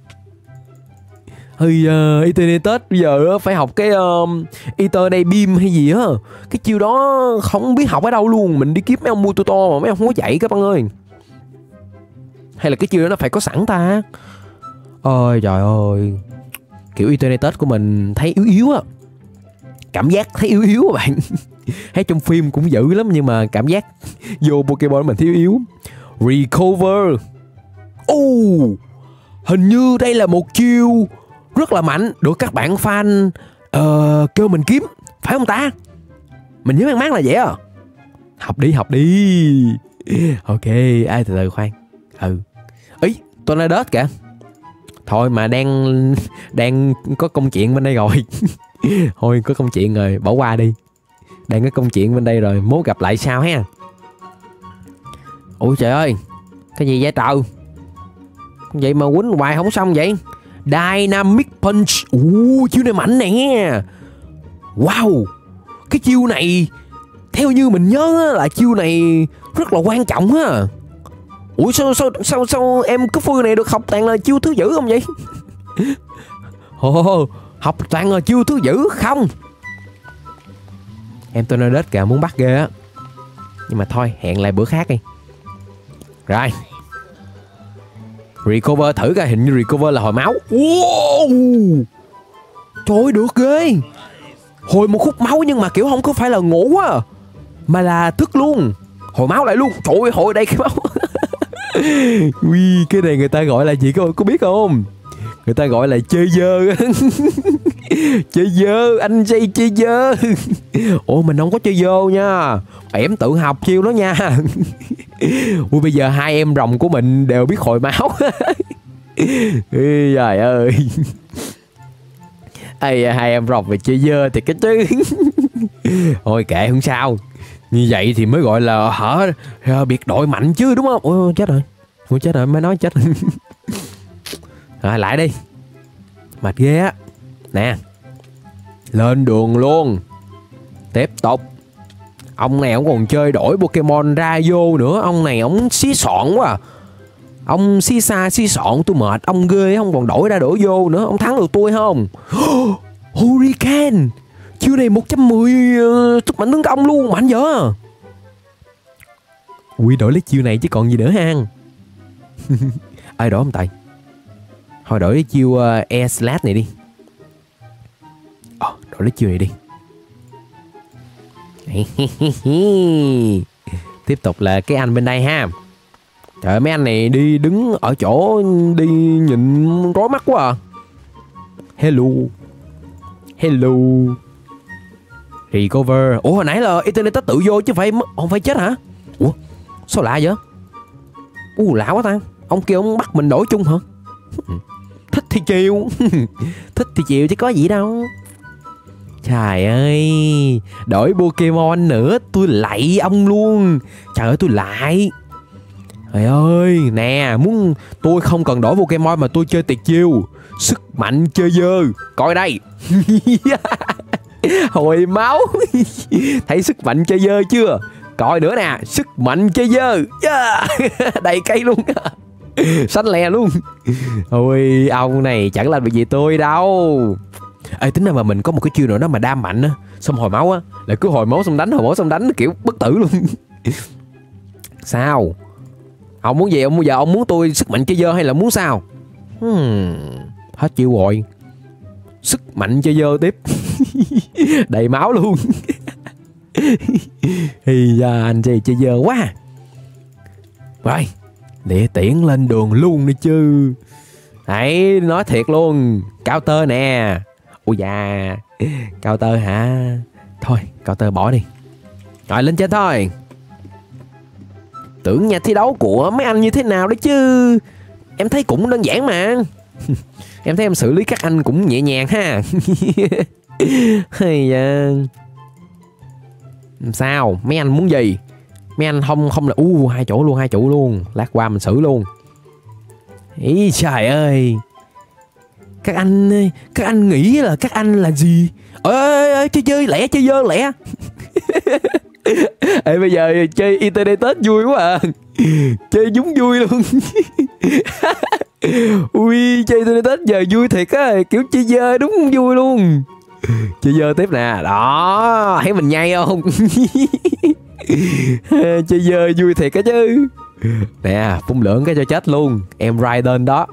Hơi uh, Eternatus bây giờ phải học cái uh, Ether Day Beam hay gì á. Cái chiêu đó không biết học ở đâu luôn. Mình đi kiếm mấy ông mua tutor mà mấy ông không có dạy các bạn ơi. Hay là cái chiêu đó nó phải có sẵn ta? Ôi trời ơi. Kiểu Eternatus của mình thấy yếu yếu á. Cảm giác thấy yếu yếu các bạn. Thấy trong phim cũng dữ lắm nhưng mà cảm giác vô Pokemon mình thiếu yếu. Recover. Oh, hình như đây là một chiêu rất là mạnh được các bạn fan uh, kêu mình kiếm, phải không ta? Mình nhớ mang mát là vậy à. Học đi, học đi. Ok, ai từ từ khoan. Ừ. Ý, Tornadus kìa. Thôi mà đang đang có công chuyện bên đây rồi. Thôi có công chuyện rồi, bỏ qua đi. Đang có công chuyện bên đây rồi, mốt gặp lại sau ha. Ôi trời ơi, cái gì vậy trời? Vậy mà quýnh hoài không xong vậy. Dynamic Punch. Ủa, chiêu này mạnh nè. Wow, cái chiêu này theo như mình nhớ là chiêu này rất là quan trọng ha. Ủa sao sao sao sao em cái phôi này được học toàn là chiêu thứ dữ không vậy? Ồ, học toàn là chiêu thứ dữ không? Em Tornadus kìa muốn bắt ghê á. Nhưng mà thôi hẹn lại bữa khác đi. Rồi. Recover thử coi, hình như recover là hồi máu. Wow. Trời ơi được ghê. Hồi một khúc máu nhưng mà kiểu không có phải là ngủ á, mà là thức luôn. Hồi máu lại luôn. Trời ơi hồi đây cái máu. Ui, cái này người ta gọi là gì có, có biết không? Người ta gọi là chơi dơ. Chơi dơ, anh dây chơi dơ. Ủa mình không có chơi dơ nha. Em tự học chiêu đó nha. Ui bây giờ hai em rồng của mình đều biết hồi máu. Ê, trời ơi. Ê, hai em rồng về chơi dơ thì cái chứ. Thôi kệ không sao. Như vậy thì mới gọi là hả biệt đội mạnh chứ đúng không? Ôi chết rồi. Ôi chết rồi mới nói chết. Rồi lại đi. Mệt ghê á. Nè. Lên đường luôn. Tiếp tục. Ông này ông còn chơi đổi Pokemon ra vô nữa. Ông này ông xí xọn quá à. Ông xí xa xí xọn tôi mệt. Ông ghê ông còn đổi ra đổi vô nữa. Ông thắng được tôi không? Hurricane. Chiêu này một trăm mười sức mạnh tấn công luôn. Mạnh dở. Ui đổi lấy chiêu này chứ còn gì nữa ha. Ai đổi không tài? Thôi đổi lấy chiêu uh, Air Slash này đi. Ờ, đổi lấy chiêu này đi. Tiếp tục là cái anh bên đây ha. Trời ơi, mấy anh này đi đứng ở chỗ đi nhìn rối mắt quá à. Hello. Hello. Recover. Ủa hồi nãy là Eternatus tự vô chứ phải không phải chết hả? Ủa sao lạ vậy? Ủa lạ quá ta. Ông kêu ông bắt mình đổi chung hả? Thích thì chịu. Thích thì chịu chứ có gì đâu. Trời ơi. Đổi Pokemon nữa. Tôi lạy ông luôn. Trời ơi tôi lại. Trời ơi. Nè muốn tôi không cần đổi Pokemon mà tôi chơi tuyệt chiêu. Sức mạnh chơi dơ. Coi đây. Hồi máu. Thấy sức mạnh chơi dơ chưa? Coi nữa nè. Sức mạnh chơi dơ. Yeah. Đầy cây luôn. Xanh lè luôn. Ôi ông này chẳng làm được gì tôi đâu. Ê tính ra mà mình có một cái chiêu nữa đó mà đam mạnh á, xong hồi máu á là cứ hồi máu xong đánh, hồi máu xong đánh kiểu bất tử luôn. Sao? Ông muốn gì? Ông giờ ông muốn tôi sức mạnh chơi dơ hay là muốn sao? Hmm, hết chiêu rồi. Sức mạnh chơi dơ tiếp. Đầy máu luôn. Thì ra anh chơi chơi dơ quá. Rồi địa tiễn lên đường luôn đi chứ. Đấy nói thiệt luôn. Counter nè. Ôi da. Counter hả? Thôi counter bỏ đi. Rồi lên trên thôi. tưởng nhà thi đấu của mấy anh như thế nào đấy chứ. Em thấy cũng đơn giản mà. Em thấy em xử lý các anh cũng nhẹ nhàng ha. Hay da. Sao? Mấy anh muốn gì? Mấy anh không không là u uh, hai chỗ luôn, hai chỗ luôn. Lát qua mình xử luôn. Ý trời ơi. Các anh các anh nghĩ là các anh là gì? Ê, ê, chơi chơi lẹ, chơi dơ lẹ. Ê, bây giờ chơi internet Tết vui quá à. Chơi đúng vui luôn. Ui, chơi internet Tết giờ vui thiệt á. Kiểu chơi dơ đúng vui luôn. Chơi dơ tiếp nè. Đó, thấy mình nhây không? Chơi dơ vui thiệt á chứ. Nè, phun lưỡng cái cho chết luôn. Em Raiden đó.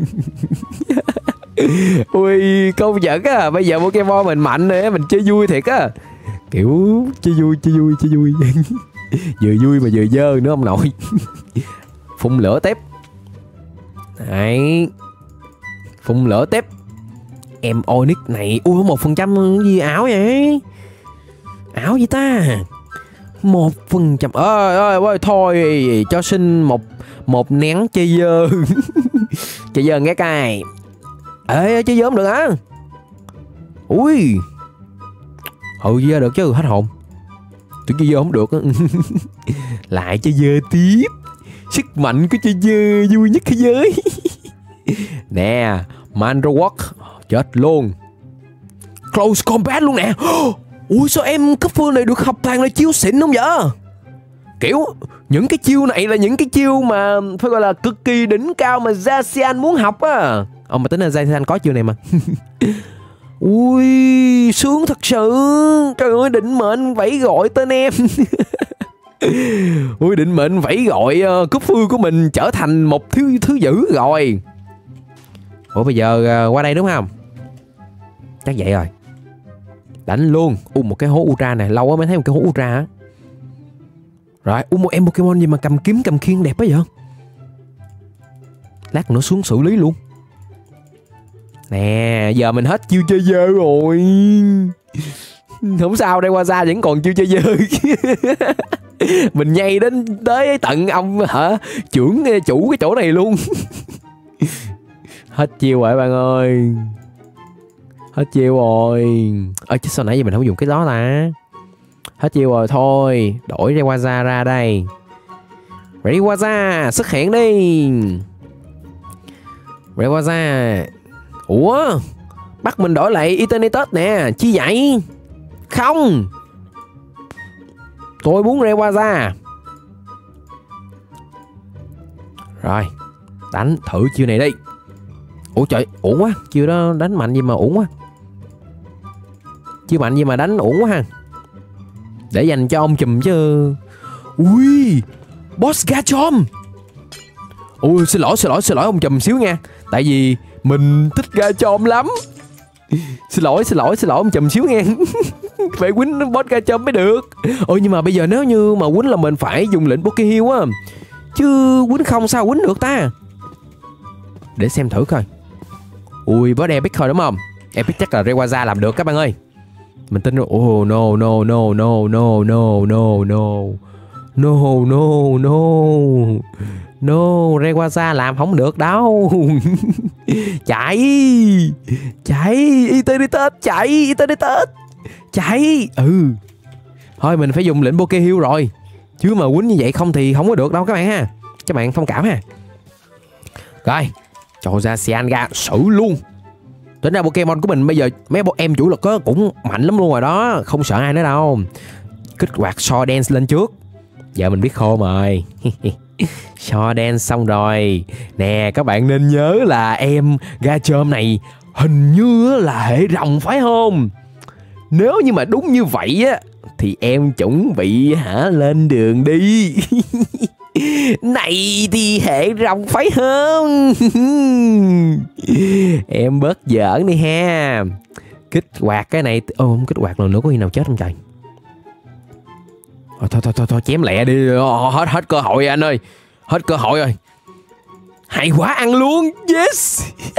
Ui, công nhận á. Bây giờ Pokemon mình mạnh rồi, mình chơi vui thiệt á. Kiểu chơi vui, chơi vui, chơi vui. Vừa vui mà vừa dơ nữa ông nội. Phun lửa tiếp. Đấy. Phun lửa tiếp. Em Onyx này. Ui, một phần trăm gì ảo vậy? Ảo gì ta? Một phần trăm. Ơi ơi ơi, thôi cho xin một một nén chơi dơ. Chơi dơ nghe cài. Ê, chơi dơ không được hả? Ui. Ừ, chơi dơ được chứ, hết hồn. Tưởng chơi dơ không được. Lại chơi dơ tiếp. Sức mạnh của chơi dơ vui nhất thế giới. Nè, Mandragora chết luôn. Close combat luôn nè. Ui, sao em cấp phương này được học toàn là chiêu xịn không vậy? Kiểu những cái chiêu này là những cái chiêu mà phải gọi là cực kỳ đỉnh cao mà Zacian muốn học á. Ông mà tính là Zacian có chiêu này mà. Ui, sướng thật sự. Trời ơi, định mệnh vẫy gọi tên em. Ui, định mệnh vẫy gọi uh, cúp phương của mình trở thành một thứ thứ dữ rồi. Ủa bây giờ uh, qua đây đúng không? Chắc vậy rồi. Đánh luôn. U một cái hố Ultra này, lâu quá mới thấy một cái hố Ultra á. Rồi, u một em Pokemon gì mà cầm kiếm cầm khiên đẹp quá vậy? Lát nữa xuống xử lý luôn. Nè, giờ mình hết chiêu chơi dơ rồi. Không sao, đây qua ra vẫn còn chiêu chơi dơ. Mình nhây đến tới tận ông hả trưởng chủ cái chỗ này luôn. Hết chiêu rồi bạn ơi. Hết chiêu rồi. Ơ chứ sao nãy giờ mình không dùng cái đó ta? Hết chiêu rồi thôi. Đổi Rayquaza ra đây. Rayquaza xuất hiện đi. Rayquaza. Ủa, bắt mình đổi lại Eternatus nè. Chi vậy? Không. Tôi muốn Rayquaza. Rồi, đánh thử chiêu này đi. Ủa trời, uổng quá. Chiêu đó đánh mạnh gì mà uổng quá. Chiêu mạnh gì mà đánh uổng quá ha. Để dành cho ông chùm chứ. Ui, Boss Garchomp. Ui, xin lỗi, xin lỗi, xin lỗi ông chùm xíu nha. Tại vì mình thích Garchomp lắm. Xin lỗi, xin lỗi, xin lỗi ông chùm xíu nha. Phải quýnh Boss Garchomp mới được. Ôi nhưng mà bây giờ nếu như mà quýnh là mình phải dùng lệnh Pokéheal á. Chứ quýnh không sao quýnh được ta. Để xem thử coi. Ui, Boss Epic thôi đúng không? Epic chắc là Rayquaza làm được các bạn ơi. Mình tin rồi. Oh no no no no no no no no. No no no. No, Rayquaza làm không được đâu. Chạy. Chạy Eternatus, chạy Eternatus. Chạy. Ừ. Thôi mình phải dùng lệnh Pokéheal rồi. Chứ mà quýnh như vậy không thì không có được đâu các bạn ha. Các bạn thông cảm ha. Rồi, cho ra Cyan ra xử luôn. Tính ra Pokemon của mình bây giờ mấy em chủ lực có cũng mạnh lắm luôn rồi đó. Không sợ ai nữa đâu. Kích hoạt Sordance lên trước. Giờ mình biết khô rồi. Sordance xong rồi. Nè các bạn nên nhớ là em Garchomp này hình như là hệ rồng phải không? Nếu như mà đúng như vậy á thì em chuẩn bị hả lên đường đi. Này thì hệ rồng phải không? Em bớt giỡn đi ha. Kích hoạt cái này. Ô không kích hoạt lần nữa có khi nào chết không trời. Thôi thôi thôi, thôi chém lẹ đi. Hết hết cơ hội anh ơi. Hết cơ hội rồi. Hay quá ăn luôn. Yes.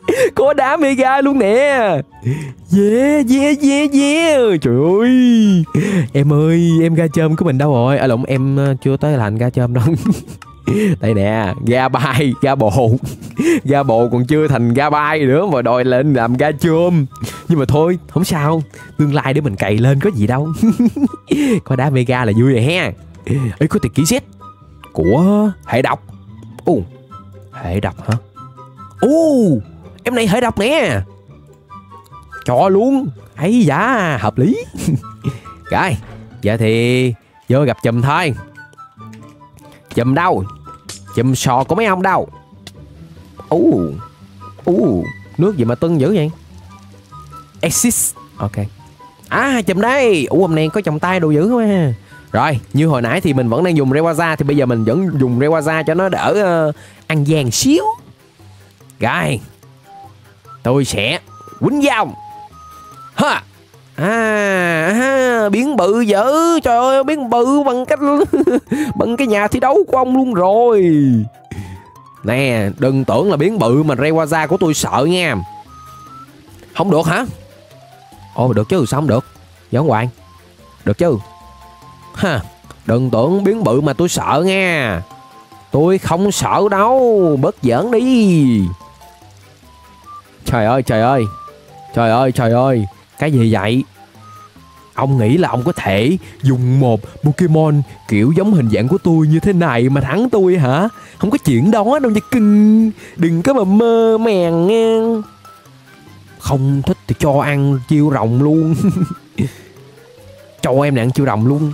Có đá mega luôn nè. Yeah yeah yeah yeah. Trời ơi. Em ơi, em ga chôm của mình đâu rồi? À lộn, em chưa tới thành ga chôm đâu. Đây nè, ga bay, ga bồ. Ga bồ còn chưa thành ga bay nữa mà đòi lên làm ga chôm. Nhưng mà thôi, không sao. Tương lai để mình cày lên có gì đâu. Có đá mega là vui rồi ha. Ê, có tuyệt kỹ Z của hệ độc. Ồ, hệ độc hả? Ồ, em này hệ độc nè. Cho luôn. Ấy da, hợp lý. Rồi, giờ thì vô gặp chùm thôi. Chùm đâu? Chùm sò của mấy ông đâu? Ồ, ồ, nước gì mà tưng dữ vậy? Exist. Ok. À, chùm đây. Ủa, hôm nay có chồng tay đồ dữ quá. Rồi, như hồi nãy thì mình vẫn đang dùng Rayquaza, thì bây giờ mình vẫn dùng Rayquaza cho nó đỡ uh, ăn vàng xíu. Rồi, tôi sẽ quýnh dao. Ha. À, à, biến bự dữ. Trời ơi, biến bự bằng cách bằng cái nhà thi đấu của ông luôn rồi. Nè, đừng tưởng là biến bự mà Rayquaza của tôi sợ nha. Không được hả? Ồ, được chứ, sao không được? Giống Hoàng. Được chứ. Ha, đừng tưởng biến bự mà tôi sợ nha. Tôi không sợ đâu, bớt giỡn đi. Trời ơi, trời ơi. Trời ơi, trời ơi. Cái gì vậy? Ông nghĩ là ông có thể dùng một Pokemon kiểu giống hình dạng của tôi như thế này mà thắng tôi hả? Không có chuyện đó đâu nha cưng. Đừng có mà mơ màng nha. Không thích thì cho ăn chiêu rồng luôn. Cho em này ăn chiêu rồng luôn.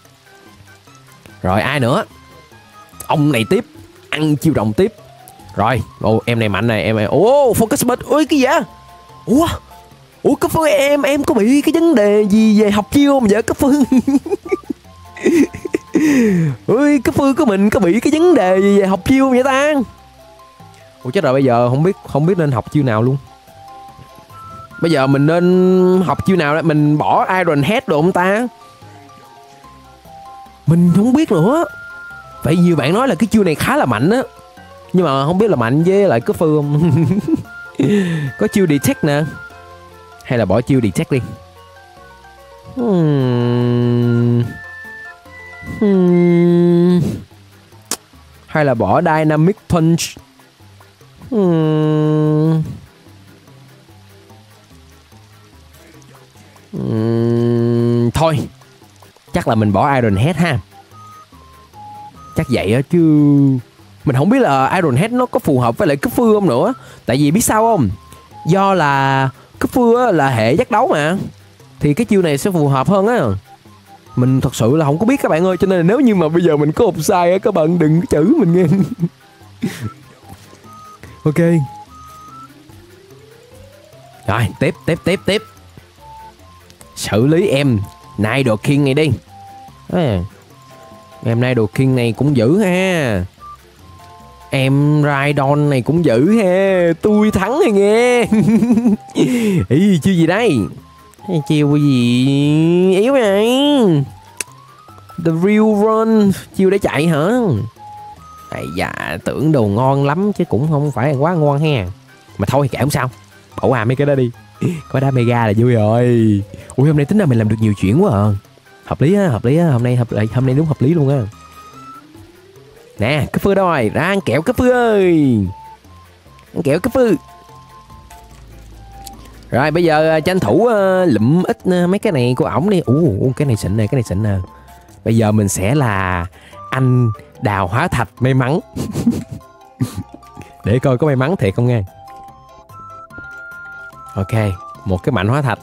Rồi ai nữa? Ông này tiếp. Ăn chiêu rồng tiếp. Rồi, ô, em này mạnh này, em này. Ồ, Focus Bud. Ôi cái gì vậy? Ủa? Ủa cái Phương em em có bị cái vấn đề gì về học chiêu không vậy cái Phương? Ôi cái Phương của mình có bị cái vấn đề gì về học chiêu không vậy ta? Ủa chết rồi, bây giờ không biết không biết nên học chiêu nào luôn. Bây giờ mình nên học chiêu nào đấy? Mình bỏ Iron Head được không ta? Mình không biết nữa. Vậy nhiều bạn nói là cái chiêu này khá là mạnh á. Nhưng mà không biết là mạnh với lại cái Phương không. Có chiêu Detect nè. Hay là bỏ chiêu Detect đi. Hmm. Hmm. Hay là bỏ Dynamic Punch. Hmm. Hmm. Thôi, chắc là mình bỏ Iron Head ha. Chắc vậy á chứ. Mình không biết là Iron Head nó có phù hợp với lại Cúp Phương không nữa. Tại vì biết sao không? Do là Cúp Phương là hệ giác đấu mà, thì cái chiêu này sẽ phù hợp hơn á. Mình thật sự là không có biết các bạn ơi. Cho nên là nếu như mà bây giờ mình có học sai á, các bạn đừng chửi mình nghe. Ok. Rồi tiếp tiếp tiếp tiếp. Xử lý em Nido King này đi. À, em Nido King này cũng dữ ha. Em Raidon này cũng dữ ha. Tôi thắng rồi nghe. Ý chiêu gì đây? Chiêu gì yếu vậy? The Real Run. Chiêu để chạy hả? Ây da, tưởng đồ ngon lắm chứ cũng không phải là quá ngon ha. Mà thôi kệ không sao. Bỏ qua mấy cái đó đi. Có đá mega là vui rồi. Ui hôm nay tính ra mình làm được nhiều chuyện quá à. Hợp lý á, hợp lý á. Hôm nay hợp hôm nay đúng hợp lý luôn á. Nè, Cúp Phương đâu rồi? Ra ăn kẹo Cúp Phương ơi. Ăn kẹo Cúp Phương. Rồi bây giờ tranh thủ uh, lụm ít uh, mấy cái này của ổng đi. Ủa, uh, cái này xịn nè, cái này xịn nè. Bây giờ mình sẽ là anh đào hóa thạch may mắn. Để coi có may mắn thiệt không nghe. Ok, một cái mảnh hóa thạch.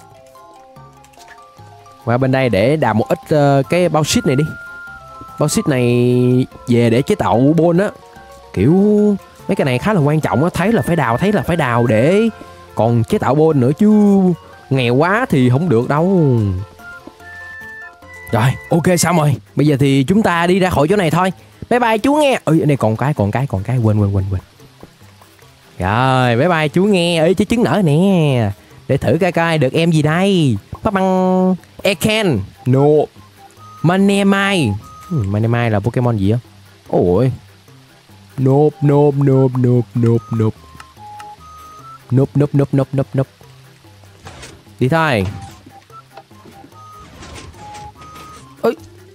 Qua bên đây để đào một ít uh, cái bao shit này đi. Bao shit này về để chế tạo bôn á. Kiểu mấy cái này khá là quan trọng á. Thấy là phải đào, thấy là phải đào để còn chế tạo bôn nữa chứ. Nghèo quá thì không được đâu. Rồi, ok xong rồi. Bây giờ thì chúng ta đi ra khỏi chỗ này thôi. Bye bye chú nghe. Ơi, đây còn cái, còn cái, còn cái. Quên, quên, quên, quên. Rồi, bye bye chú nghe. Ê, trái trứng nở nè. Để thử coi coi được em gì đây. Bắp băng Eken. No. Manemai. Hmm, Manemai là Pokemon gì á? Ôi. Nộp, nộp, nộp, nộp, nộp, nộp. Núp núp núp núp núp núp. Đi thôi. Ôi.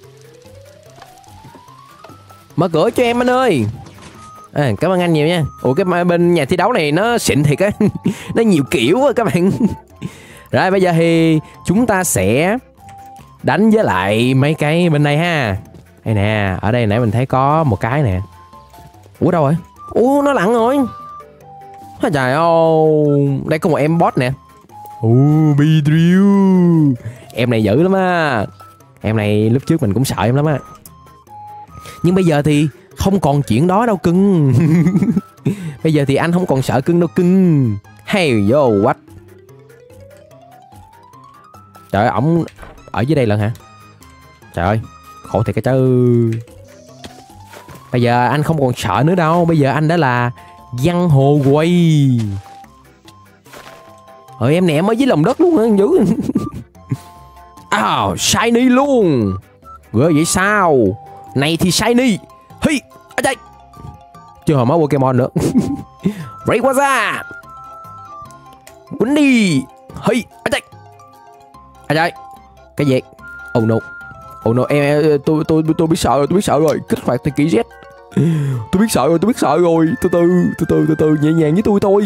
Mở cửa cho em anh ơi. À, cảm ơn anh nhiều nha. Ủa cái bên nhà thi đấu này nó xịn thiệt á. Nó nhiều kiểu quá các bạn. Rồi bây giờ thì chúng ta sẽ đánh với lại mấy cái bên đây ha. Đây nè, ở đây nãy mình thấy có một cái nè. Ủa đâu rồi? Ủa nó lặn rồi. Trời ơi, đây có một em bot nè. Ủa Beedrill. Em này dữ lắm á. Em này lúc trước mình cũng sợ em lắm á. Nhưng bây giờ thì không còn chuyện đó đâu cưng. Bây giờ thì anh không còn sợ cưng đâu cưng. Hey yo what. Trời ơi, ổng ở dưới đây lần hả? Trời ơi, khổ thiệt cái chứ. Bây giờ anh không còn sợ nữa đâu. Bây giờ anh đã là Văn Hồ Quay. Ơi em nè, em ở dưới lòng đất luôn hả? Dữ. À, shiny luôn. Gỡ vậy sao? Này thì shiny. Hi, ở đây. Chưa hồi máu Pokemon nữa. Rayquaza. Quýnh đi. Hi, ở đây. À đây. Cái gì? Oh no. Oh no, em, em tôi tôi tôi biết sợ rồi, tôi biết sợ rồi. Kích hoạt thời kỳ Z. Tôi biết sợ rồi, tôi biết sợ rồi. Từ từ, từ từ, từ từ, nhẹ nhàng với tôi thôi.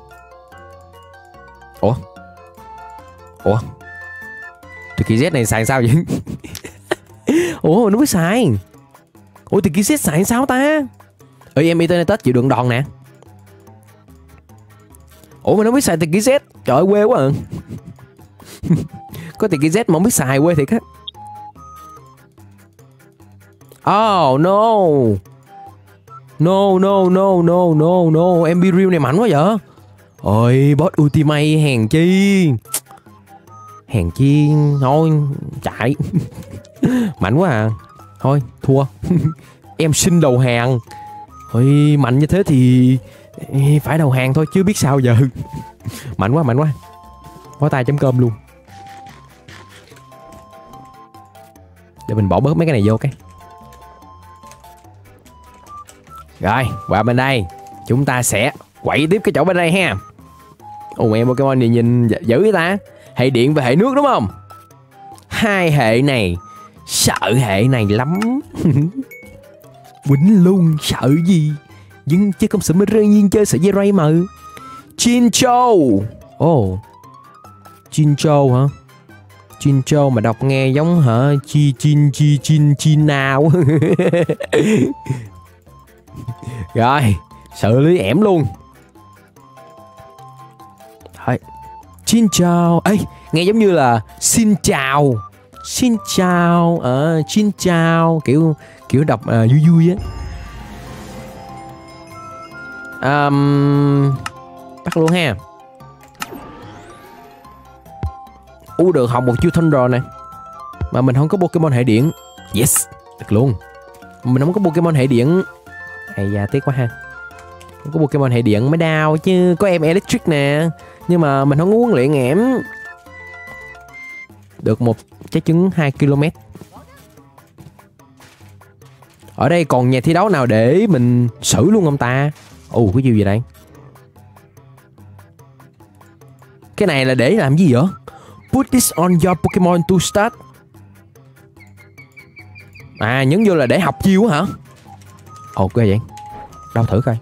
Ủa? Ủa? Thời kỳ Z này xài sao vậy? Ủa, nó biết xài. Ủa, thời kỳ Z xài sao ta? Ê, em Internet chịu đựng đòn nè. Ủa mà nó biết xài thời kỳ Z. Trời ơi, quê quá à. Có thời kỳ Z mà không biết xài, quê thiệt á. Oh no. No no no no no no. em Beedrill này mạnh quá vậy. Ôi boss ultimate hèn chi. Hèn chi. Thôi chạy. Mạnh quá à. Thôi thua. Em xin đầu hàng. Ôi mạnh như thế thì phải đầu hàng thôi chứ biết sao giờ. Mạnh quá mạnh quá. Bó tay chấm cơm luôn. Để mình bỏ bớt mấy cái này vô cái. Rồi, qua bên đây chúng ta sẽ quậy tiếp cái chỗ bên đây ha. Ồ em Pokemon này nhìn dữ vậy ta. Hệ điện và hệ nước đúng không? Hai hệ này. Sợ hệ này lắm. Quýnh luôn, sợ gì. Nhưng chứ không sợ mới rơi nhiên chơi sợ dây ray mà. Chinchou. Ồ oh. Chinchou hả? Chinchou mà đọc nghe giống hả? Chi chin chi chin chin nào. Rồi, xử lý ẻm luôn. Thôi. Xin chào. Ê, nghe giống như là xin chào. Xin chào. Ờ, à, xin chào. Kiểu kiểu đọc uh, vui vui á. Um, bắt luôn ha. U được học một chiêu Thunder này. Mà mình không có Pokemon hệ điện. Yes, được luôn. Mình không có Pokemon hệ điện. Hay da tiếc quá ha. Không có Pokemon hệ điện mới đau chứ. Có em Electric nè. Nhưng mà mình không có huấn luyện ẻm. Được một trái trứng hai ki lô mét. Ở đây còn nhà thi đấu nào để mình xử luôn không ta? Ồ cái gì vậy đây? Cái này là để làm gì vậy? Put this on your Pokemon to start. À nhấn vô là để học chiêu hả? Ồ cái vậy? Đâu thử coi.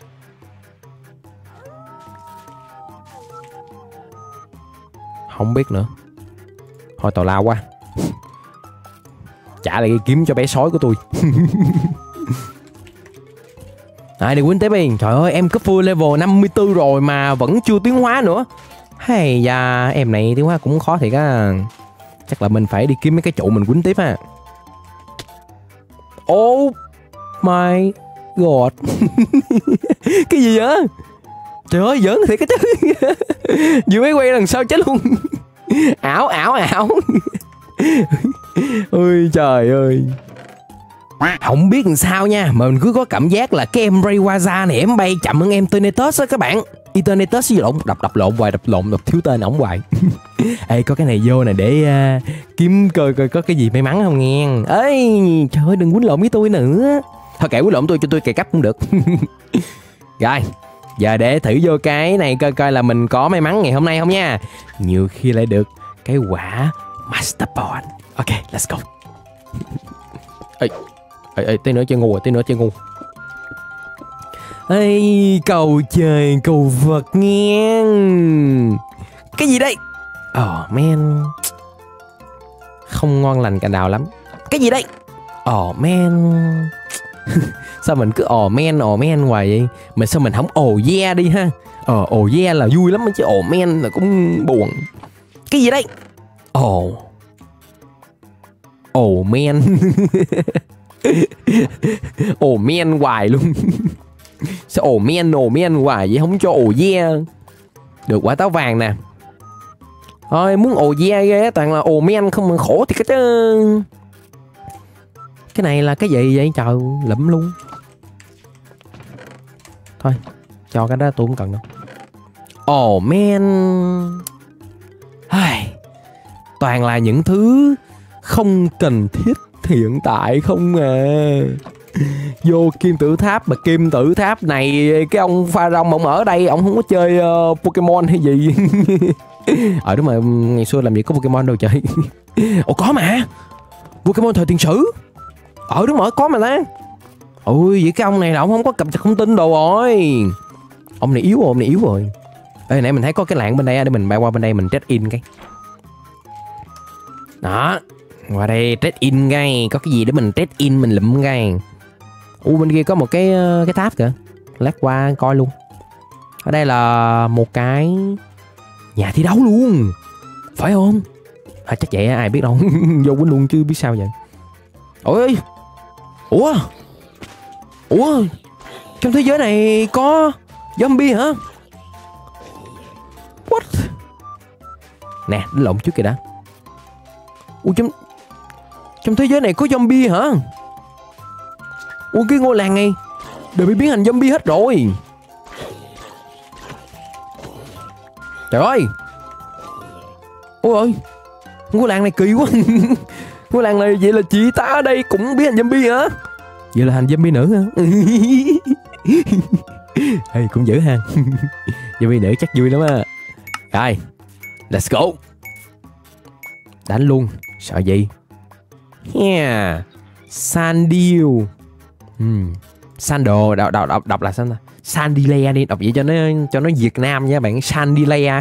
Không biết nữa. Thôi tào lao quá. Trả lại cái kiếm cho bé sói của tôi. À đi quýnh tiếp đi. Trời ơi em cấp full level năm mươi tư rồi mà vẫn chưa tiến hóa nữa. Hay da em này tiến hóa cũng khó thiệt á. Chắc là mình phải đi kiếm mấy cái trụ mình quýnh tiếp ha. Oh my god. Cái gì vậy? Trời ơi giỡn thiệt cái chứ. Vừa mới quay lần sau chết luôn. Ảo ảo ảo. Ôi trời ơi. Không biết làm sao nha, mà mình cứ có cảm giác là cái em Rayquaza này em bay chậm hơn em Eternatus á các bạn. Eternatus với lộn, đập đập lộn hoài, đập lộn, đập thiếu tên ổng hoài. Ê có cái này vô nè để uh, kiếm coi coi có cái gì may mắn không nghe. Ê trời ơi đừng quýnh lộn với tôi nữa. Thôi kệ quýnh lộn tôi cho tôi cày cấp cũng được. Rồi Giờ để thử vô cái này coi coi là mình có may mắn ngày hôm nay không nha. Nhiều khi lại được cái quả Master Ball. Ok, let's go. Ê, ê, ê, tí nữa chơi ngu rồi, tí nữa chơi ngu. Ê, cầu trời, cầu Phật nghe. Cái gì đây? Oh man, không ngon lành cành đào lắm. Cái gì đây? Oh man. Sao mình cứ ồ men ồ men hoài vậy? Mình sao mình không ồ yeah đi ha? Ờ ồ yeah là vui lắm chứ ồ men là cũng buồn. Cái gì đây? Ồ ồ men. Ồ men hoài luôn. Sao ồ men ồ men hoài vậy, không cho ồ yeah. Được quả táo vàng nè. Thôi muốn ồ yeah ghê, toàn là ồ men không, mà khổ thì cái chứ. Cái này là cái gì vậy trời, lụm luôn. Thôi cho cái đó tôi không cần đâu. Oh man, ai, toàn là những thứ không cần thiết hiện tại không à. Vô kim tự tháp, mà kim tự tháp này cái ông Pharaoh ông ở đây, ông không có chơi uh, Pokemon hay gì. Ờ đúng rồi, ngày xưa làm gì có Pokemon đâu trời. Ồ có mà, Pokemon thời tiền sử. Ờ đúng rồi, có mà ta. Ôi vậy cái ông này là ông không có cập nhật thông tin đồ rồi. Ông này yếu rồi, ông này yếu rồi. Ê nãy mình thấy có cái lạng bên đây, để mình bay qua bên đây mình check in cái. Đó, qua đây check in ngay, có cái gì để mình check in mình lụm ngay. U bên kia có một cái cái tháp kìa. Lát qua coi luôn. Ở đây là một cái nhà thi đấu luôn. Phải không? À, chắc vậy ai biết đâu. Vô quýnh luôn chứ biết sao vậy. Ôi, ủa, ủa, trong thế giới này có zombie hả? What? Nè, đánh lộn trước kìa đã. Ủa, trong trong thế giới này có zombie hả? Ủa, cái ngôi làng này đều bị biến thành zombie hết rồi. Trời ơi. Ôi ơi, ngôi làng này kỳ quá. Ngôi làng này vậy là chị ta ở đây cũng biến thành zombie hả? Vậy là thành zombie nữ hả? Ê, cũng dữ ha. Zombie nữ chắc vui lắm á. Rồi, let's go. Đánh luôn, sợ gì? Yeah. Sandil. Hmm. Sandal, đọc, đọc, đọc, đọc là sao ta? Sandilea đi, đọc vậy cho nó cho nó Việt Nam nha bạn. Sandilea.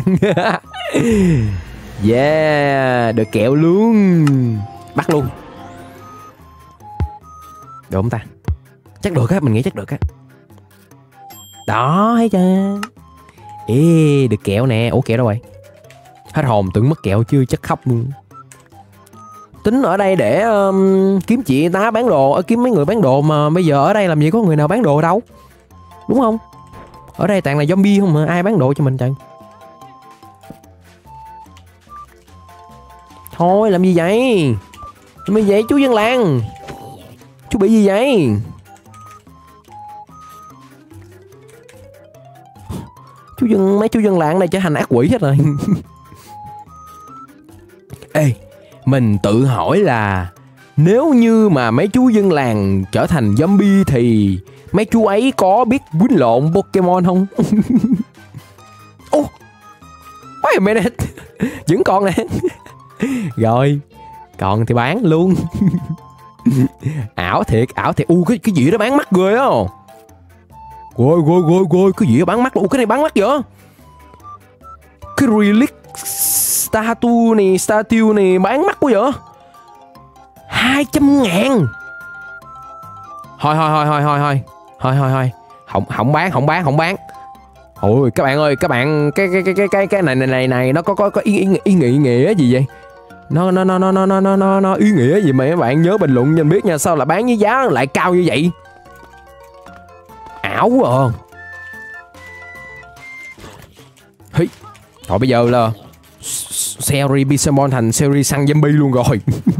Yeah, được kẹo luôn. Bắt luôn. Được không ta? Chắc được á, mình nghĩ chắc được á. Đó, thấy chưa? Ê, được kẹo nè. Ủa kẹo đâu rồi? Hết hồn, tưởng mất kẹo chưa chắc khóc luôn. Tính ở đây để um, kiếm chị tá bán đồ, ở kiếm mấy người bán đồ, mà bây giờ ở đây làm gì có người nào bán đồ đâu. Đúng không? Ở đây toàn là zombie không mà ai bán đồ cho mình trời. Thôi làm gì vậy? Làm gì vậy chú dân làng? Chú bị gì vậy? Chú dân, mấy chú dân làng này trở thành ác quỷ hết rồi. Ê, mình tự hỏi là nếu như mà mấy chú dân làng trở thành zombie thì mấy chú ấy có biết quýnh lộn Pokemon không? Ô, oh, wait a minute. Vẫn còn nè. Rồi, còn thì bán luôn. Ảo thiệt, ảo thiệt. U cái cái gì đó bán mắt ghê á. Rồi, rồi, rồi, rồi, cái gì đó bán mắt. U cái này bán mắt vậy? Cái relic statue này, statue này bán mắt quá vậy? Hai trăm ngàn. Thôi, thôi, thôi, thôi, thôi, thôi, thôi, thôi, thôi, không, không bán, không bán, không bán. Ôi, các bạn ơi, các bạn, cái cái cái cái cái cái này này này này nó có có có ý ý, ý nghĩa nghĩa gì vậy? Nó nó nó nó nó nó nó nó nó ý nghĩa gì mà các bạn nhớ bình luận cho mình biết nha, sao là bán với giá lại cao như vậy? Ảo quá à. Hey. Thôi bây giờ là series Pixelmon thành series săn zombie luôn rồi.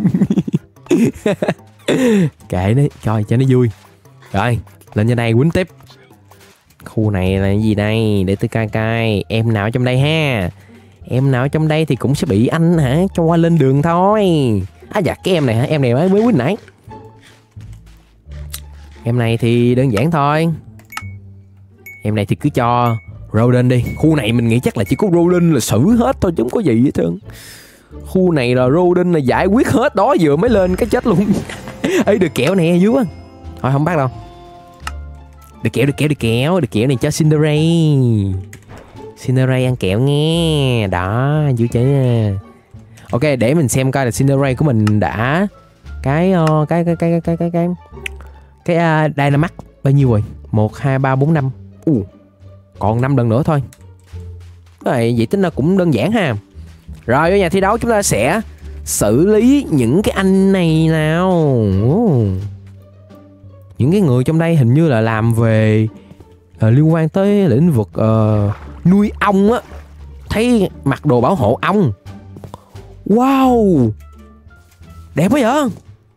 Kệ đấy, coi cho nó vui. Rồi, lên trên đây quýnh tiếp. Khu này là cái gì đây? Để tôi cai cai. Em nào trong đây ha? Em nào trong đây thì cũng sẽ bị anh hả? Cho qua lên đường thôi. À dạ, cái em này hả? Em này mới mới quýnh nãy. Em này thì đơn giản thôi. Em này thì cứ cho Rodent đi. Khu này mình nghĩ chắc là chỉ có Rodent là xử hết thôi chứ không có gì hết trơn. Khu này là Rodent là giải quyết hết, đó vừa mới lên cái chết luôn. Ê được kẹo nè dưới á. Thôi không bắt đâu. Được kẹo, được kẹo, được kẹo, được kẹo này cho Cinderace. Cinderace ăn kẹo nghe. Đó, giữ chứ. Ok, để mình xem coi là Cinderace của mình đã cái uh, cái cái cái cái cái cái cái uh, Dynamax bao nhiêu rồi? một hai ba bốn năm. U. Còn năm lần nữa thôi. Vậy vậy tính là cũng đơn giản ha. Rồi ở nhà thi đấu chúng ta sẽ xử lý những cái anh này nào. Oh. Những cái người trong đây hình như là làm về uh, liên quan tới lĩnh vực uh, nuôi ong á. Thấy mặc đồ bảo hộ ong. Wow. Đẹp quá vậy.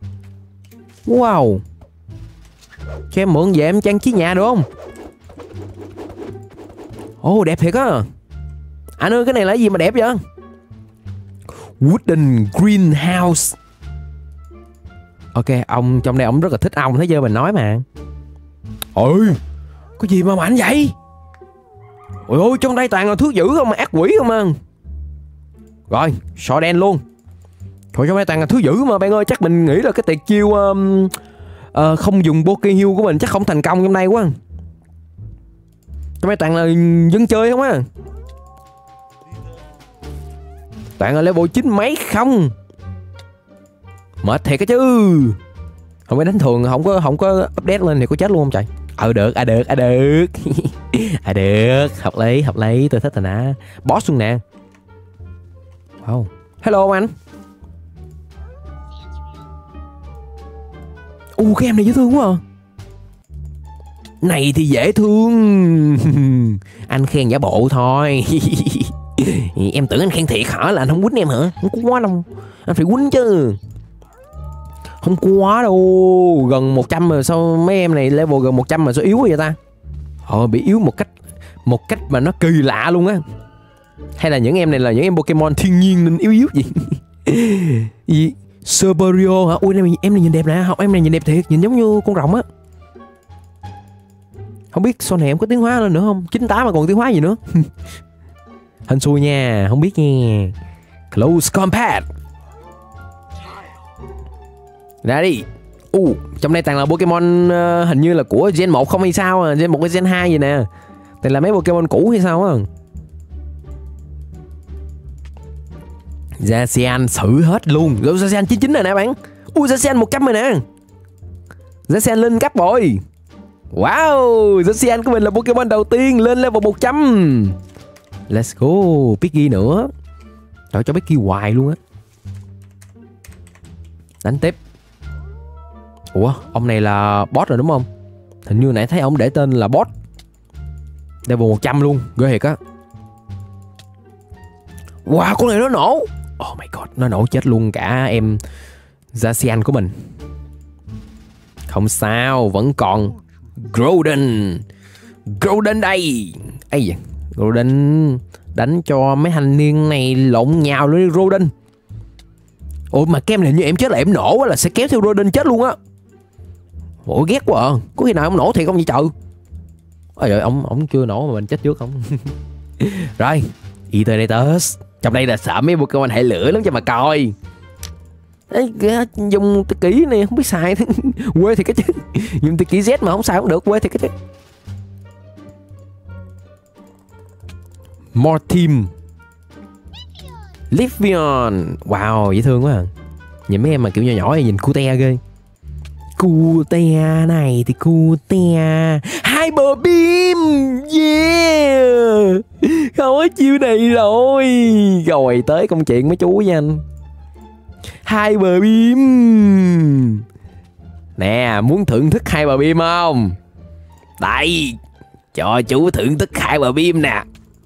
Wow. Cho em mượn về em trang trí nhà được không? Ồ oh, đẹp thiệt á. Anh ơi cái này là gì mà đẹp vậy? Wooden Greenhouse. Ok, ông trong đây ông rất là thích ong, thấy chưa mình nói mà. Ôi, có gì mà mạnh vậy? Ôi ôi, trong đây toàn là thứ dữ không mà, ác quỷ không mà. Rồi, sọ đen luôn. Thôi trong đây toàn là thứ dữ mà bạn ơi, chắc mình nghĩ là cái tuyệt chiêu um, uh, không dùng Pokéheal của mình chắc không thành công trong đây quá. Trong đây toàn là dân chơi không á. Toàn là level chín mấy không. Mệt thiệt á chứ. Không phải đánh thường không có không có update lên thì có chết luôn không trời. Ờ được, à được, à được. À được, hợp lý, hợp lý, tôi thích rồi nè. Boss luôn nè. Wow. Hello anh. U cái em này dễ thương quá à. Này thì dễ thương. Anh khen giả bộ thôi. Em tưởng anh khen thiệt hả, là anh không quýnh em hả? Không có quá đâu. Anh phải quýnh chứ. Không quá đâu. Gần một trăm mà sao mấy em này level gần một trăm mà sao yếu vậy ta? Họ bị yếu một cách một cách mà nó kỳ lạ luôn á. Hay là những em này là những em Pokemon thiên nhiên nên yếu yếu gì? Gì? Superior hả? Ui em, em này nhìn đẹp nè, học em này nhìn đẹp thiệt, nhìn giống như con rồng á. Không biết sau này em có tiến hóa lên nữa không? chín tám mà còn tiến hóa gì nữa. Hên xui nha, không biết nha. Close Combat. Ra đi. U, trong đây toàn là Pokemon uh, hình như là của Gen một không hay sao à, Gen một hay Gen hai gì nè. Toàn là mấy Pokemon cũ hay sao á. Zacian xử hết luôn. Rồi Zacian chín chín rồi nè bạn. Ui Zacian một trăm rồi nè. Zacian lên cấp rồi. Wow, Zacian của mình là Pokemon đầu tiên lên level một trăm. Let's go, Piggy nữa. Trời cho Piggy hoài luôn á. Đánh tiếp. Ủa, ông này là boss rồi đúng không? Hình như nãy thấy ông để tên là boss. Level một trăm luôn, ghê thiệt á. Wow, con này nó nổ. Oh my god, nó nổ chết luôn cả em Zacian của mình. Không sao, vẫn còn Groudon. Groudon đây. Ây da, Groudon đánh cho mấy thanh niên này lộn nhào lên Groudon. Ủa mà kem này như em chết là em nổ là sẽ kéo theo Groudon chết luôn á. Ủa ghét quá à. Có khi nào ông nổ thiệt không vậy trời? Ôi trời, ông ông chưa nổ mà mình chết trước không? Rồi, Eternatus. Trong đây là sợ mấy Pokemon hệ lửa lắm cho mà coi. Đấy, dùng tiki kỹ này không biết xài. Quê thì cái chứ. Dùng tiki kỹ Z mà không xài cũng được, quê thì cái chứ. Morteam. Livion. Wow, dễ thương quá à. Nhìn mấy em mà kiểu nhỏ nhỏ này nhìn cute ghê. Cute này thì cute. Hyper Beam. Yeah. Không có chiêu này rồi. Rồi tới công chuyện mấy chú với anh. Hyper Beam. Nè, muốn thưởng thức Hyper Beam không? Đây, cho chú thưởng thức Hyper Beam nè.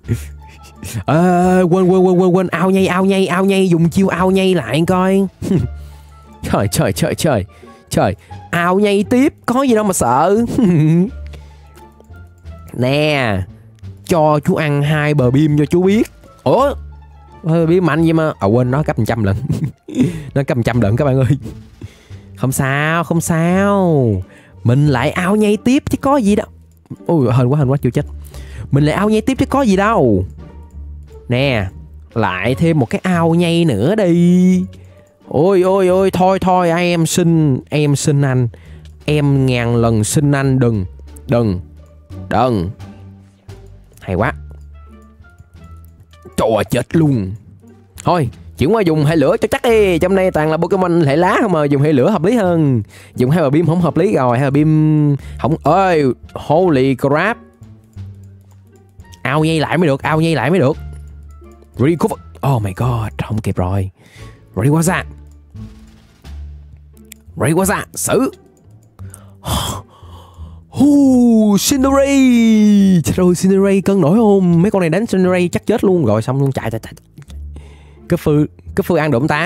À, quên quên quên quên quên ao nhay ao nhay ao nhay dùng chiêu ao nhay lại coi. Trời trời trời trời trời, ao nhay tiếp có gì đâu mà sợ. Nè, cho chú ăn hai bờ beam cho chú biết. Ủa Hyper Beam mạnh gì mà. À quên, nó cấp một trăm lần. Nó cấp một trăm lần các bạn ơi. Không sao không sao, mình lại ao nhay tiếp chứ có gì đâu. Ui hên quá hên quá chưa chết. Mình lại ao nhây tiếp chứ có gì đâu. Nè, lại thêm một cái ao nhây nữa đi. Ôi ôi ôi, thôi thôi, em xin, em xin anh. Em ngàn lần xin anh đừng. Đừng. Đừng. Hay quá. Trời chết luôn. Thôi, chuyển qua dùng hệ lửa cho chắc đi. Trong đây toàn là Pokemon hệ lá không mà. Dùng hệ lửa hợp lý hơn. Dùng Hyper Beam không hợp lý rồi. Hyper Beam không. Ơi, holy crap. Ao nhây lại mới được. Ao nhây lại mới được. Recover. Oh my god, không kịp rồi. Rayquaza. Rayquaza, xử. Uh, Cinderace. Trời ơi, Cinderace cân nổi không? Mấy con này đánh Cinderace chắc chết luôn. Rồi xong luôn, chạy chạy chạy. Cái Phư, cái Phư ăn được không ta?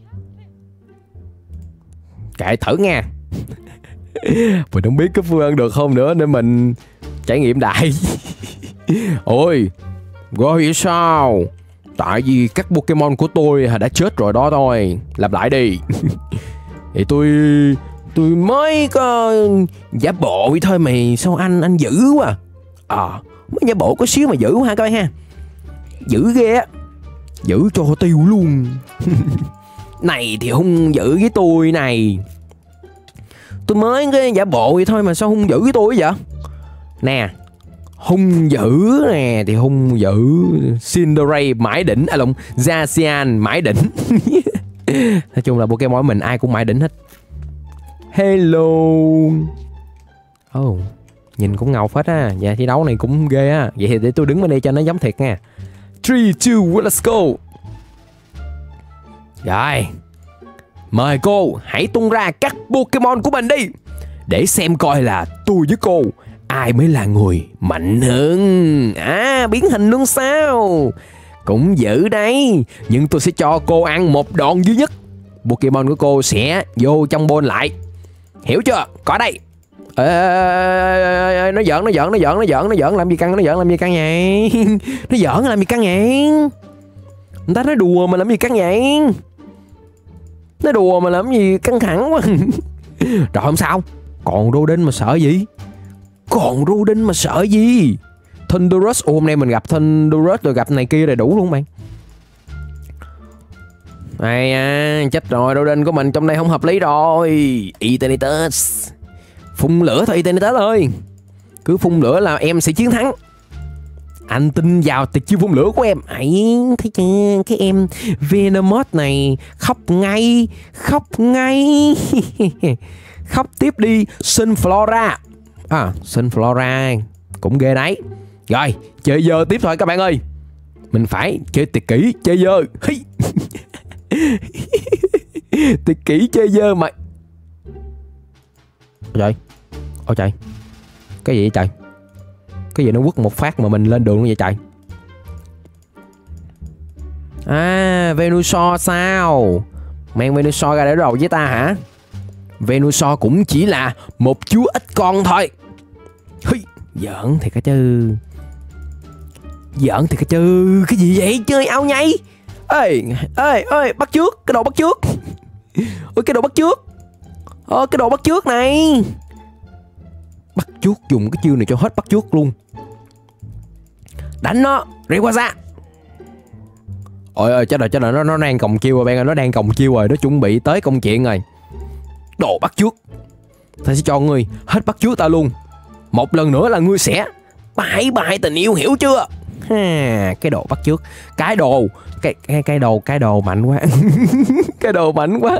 Kệ thử nha. Mình không biết cái Phư ăn được không nữa nên mình trải nghiệm đại. Ôi, rồi sao? Tại vì các Pokemon của tôi đã chết rồi đó thôi. Làm lại đi. Thì tôi tôi mới có giả bộ thôi mày. Sao anh anh dữ quá. À, mới giả bộ có xíu mà dữ quá ha coi ha. Dữ ghê á. Dữ cho tiêu luôn. Này thì hung dữ với tôi này. Tôi mới cái giả bộ vậy thôi mà sao hung dữ với tôi vậy? Nè, hung dữ nè thì hung dữ. Cinderace mãi đỉnh. À lộn, Zacian mãi đỉnh. Nói chung là Pokemon mình ai cũng mãi đỉnh hết. Hello. Oh, nhìn cũng ngầu phết á. Dạ thi đấu này cũng ghê á. Vậy thì để tôi đứng bên đây cho nó giống thiệt nha. three, two, one, let's go. Rồi, mời cô hãy tung ra các Pokemon của mình đi. Để xem coi là tôi với cô ai mới là người mạnh hơn. À, biến hình luôn sao? Cũng dữ đấy. Nhưng tôi sẽ cho cô ăn một đòn duy nhất. Pokemon của cô sẽ vô trong ball lại. Hiểu chưa? Có đây. Ê, ê, ê, nó giỡn, nó giỡn, nó giỡn, nó giỡn, nó giỡn. Làm gì căng, nó giỡn, làm gì căng vậy? Nó giỡn, làm gì căng vậy? Người ta nói đùa mà làm gì căng vậy? Nói đùa mà làm gì căng thẳng quá. Rồi không sao. Còn Rodent mà sợ gì? Còn Rodent mà sợ gì? Thundurus. Ồ, hôm nay mình gặp Thundurus rồi gặp này kia rồi đủ luôn bạn. Này à, chết rồi, Rodent của mình trong đây không hợp lý rồi. Eternatus. Phun lửa thôi Eternatus ơi. Cứ phun lửa là em sẽ chiến thắng. Anh tin vào tuyệt chiêu phun lửa của em. Ấy, thấy chưa? Cái em Venomoth này khóc ngay. Khóc ngay. Khóc tiếp đi Sunflora. À, Sunflora cũng ghê đấy. Rồi, chơi dơ tiếp thôi các bạn ơi. Mình phải chơi tuyệt kỹ, chơi dơ. Tuyệt kỹ chơi dơ mà. Ôi trời. Ôi trời. Cái gì vậy trời? Cái gì nó quất một phát mà mình lên đường luôn vậy trời? À, Venusaur sao? Mang Venusaur ra để đầu với ta hả? Venusaur cũng chỉ là một chú ít con thôi. Hi, giỡn thiệt cả chứ. Giỡn thiệt cả chứ. Cái gì vậy? Chơi ao nhây. Ê, ê, ê, bắt trước. Cái đồ bắt trước. Ôi, cái đồ bắt trước. Ơ, cái đồ bắt trước này. Bắt trước, dùng cái chiêu này cho hết bắt trước luôn. Đánh nó, Rayquaza. Ôi ơi, chết rồi, chết rồi, nó, nó đang còng chiêu rồi bạn ơi, nó đang còng chiêu rồi, nó chuẩn bị tới công chuyện rồi. Đồ bắt trước. Ta sẽ cho ngươi hết bắt trước ta luôn. Một lần nữa là ngươi sẽ bye bye tình yêu, hiểu chưa? Ha, cái đồ bắt trước. Cái đồ, cái cái cái đồ, cái đồ mạnh quá. Cái đồ mạnh quá.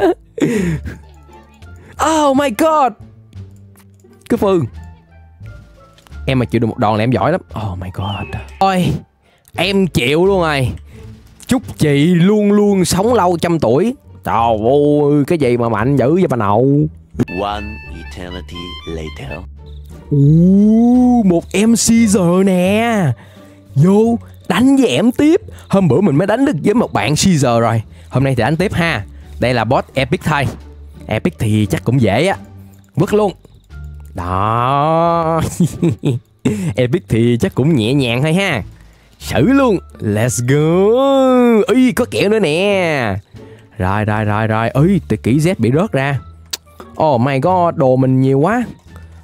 Oh my god. Cái Phương, em mà chịu được một đòn là em giỏi lắm. Oh my god. Ôi, em chịu luôn rồi. Chúc chị luôn luôn sống lâu trăm tuổi. Trời ơi, cái gì mà mạnh dữ vậy bà nội. One eternity later. Ủa, một em xê giờ nè. Vô, đánh với em tiếp. Hôm bữa mình mới đánh được với một bạn xê giờ rồi. Hôm nay thì đánh tiếp ha. Đây là boss Epic thôi. Epic thì chắc cũng dễ á. Vứt luôn. Đó. Epic thì chắc cũng nhẹ nhàng thôi ha. Xử luôn. Let's go. Ui, có kẹo nữa nè. Rồi rồi rồi rồi. Ui, tuyệt kỹ Z bị rớt ra. Oh my god, đồ mình nhiều quá.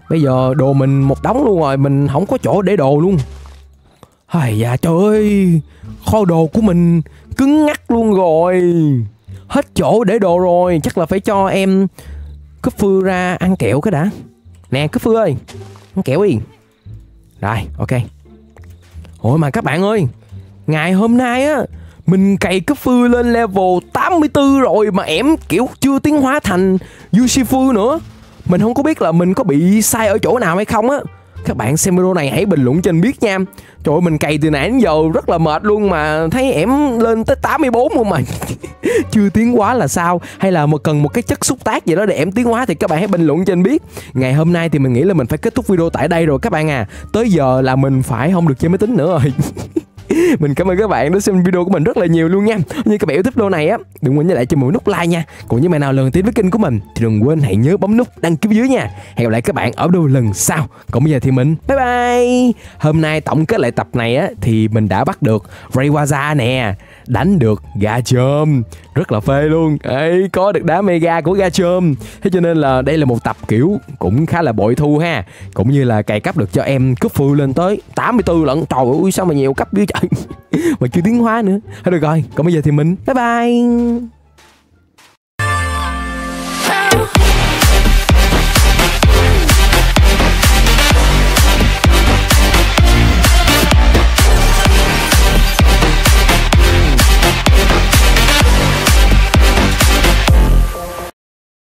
Bây giờ đồ mình một đống luôn rồi, mình không có chỗ để đồ luôn. Ai da trời ơi, kho đồ của mình cứng ngắc luôn rồi. Hết chỗ để đồ rồi, chắc là phải cho em Cúp Phư ra ăn kẹo cái đã. Nè Cúp Phư ơi, ăn kẹo đi. Rồi, ok. Ôi mà các bạn ơi, ngày hôm nay á, mình cày Cúp Phư lên level tám mươi tư rồi mà em kiểu chưa tiến hóa thành Urshifu nữa. Mình không có biết là mình có bị sai ở chỗ nào hay không á. Các bạn xem video này hãy bình luận cho mình biết nha. Trời ơi, mình cày từ nãy đến giờ rất là mệt luôn mà thấy em lên tới tám mươi bốn luôn mà chưa tiến hóa là sao? Hay là một cần một cái chất xúc tác gì đó để em tiến hóa thì các bạn hãy bình luận cho mình biết. Ngày hôm nay thì mình nghĩ là mình phải kết thúc video tại đây rồi các bạn à. Tới giờ là mình phải không được chơi máy tính nữa rồi. Mình cảm ơn các bạn đã xem video của mình rất là nhiều luôn nha. Như các bạn yêu thích video này á, đừng quên nhớ lại cho mình nút like nha. Còn những bạn nào lần đầu tiên với kênh của mình thì đừng quên hãy nhớ bấm nút đăng ký dưới nha. Hẹn gặp lại các bạn ở video lần sau. Còn bây giờ thì mình bye bye. Hôm nay tổng kết lại tập này á thì mình đã bắt được Rayquaza nè, đánh được Garchomp rất là phê luôn. Ấy, có được đá mega của Garchomp. Thế cho nên là đây là một tập kiểu cũng khá là bội thu ha. Cũng như là cày cấp được cho em Cúp Phư lên tới tám mươi tư lận. Trời ơi sao mà nhiều cấp dữ trời. Mà chưa tiến hóa nữa. Thôi được rồi, còn bây giờ thì mình bye bye.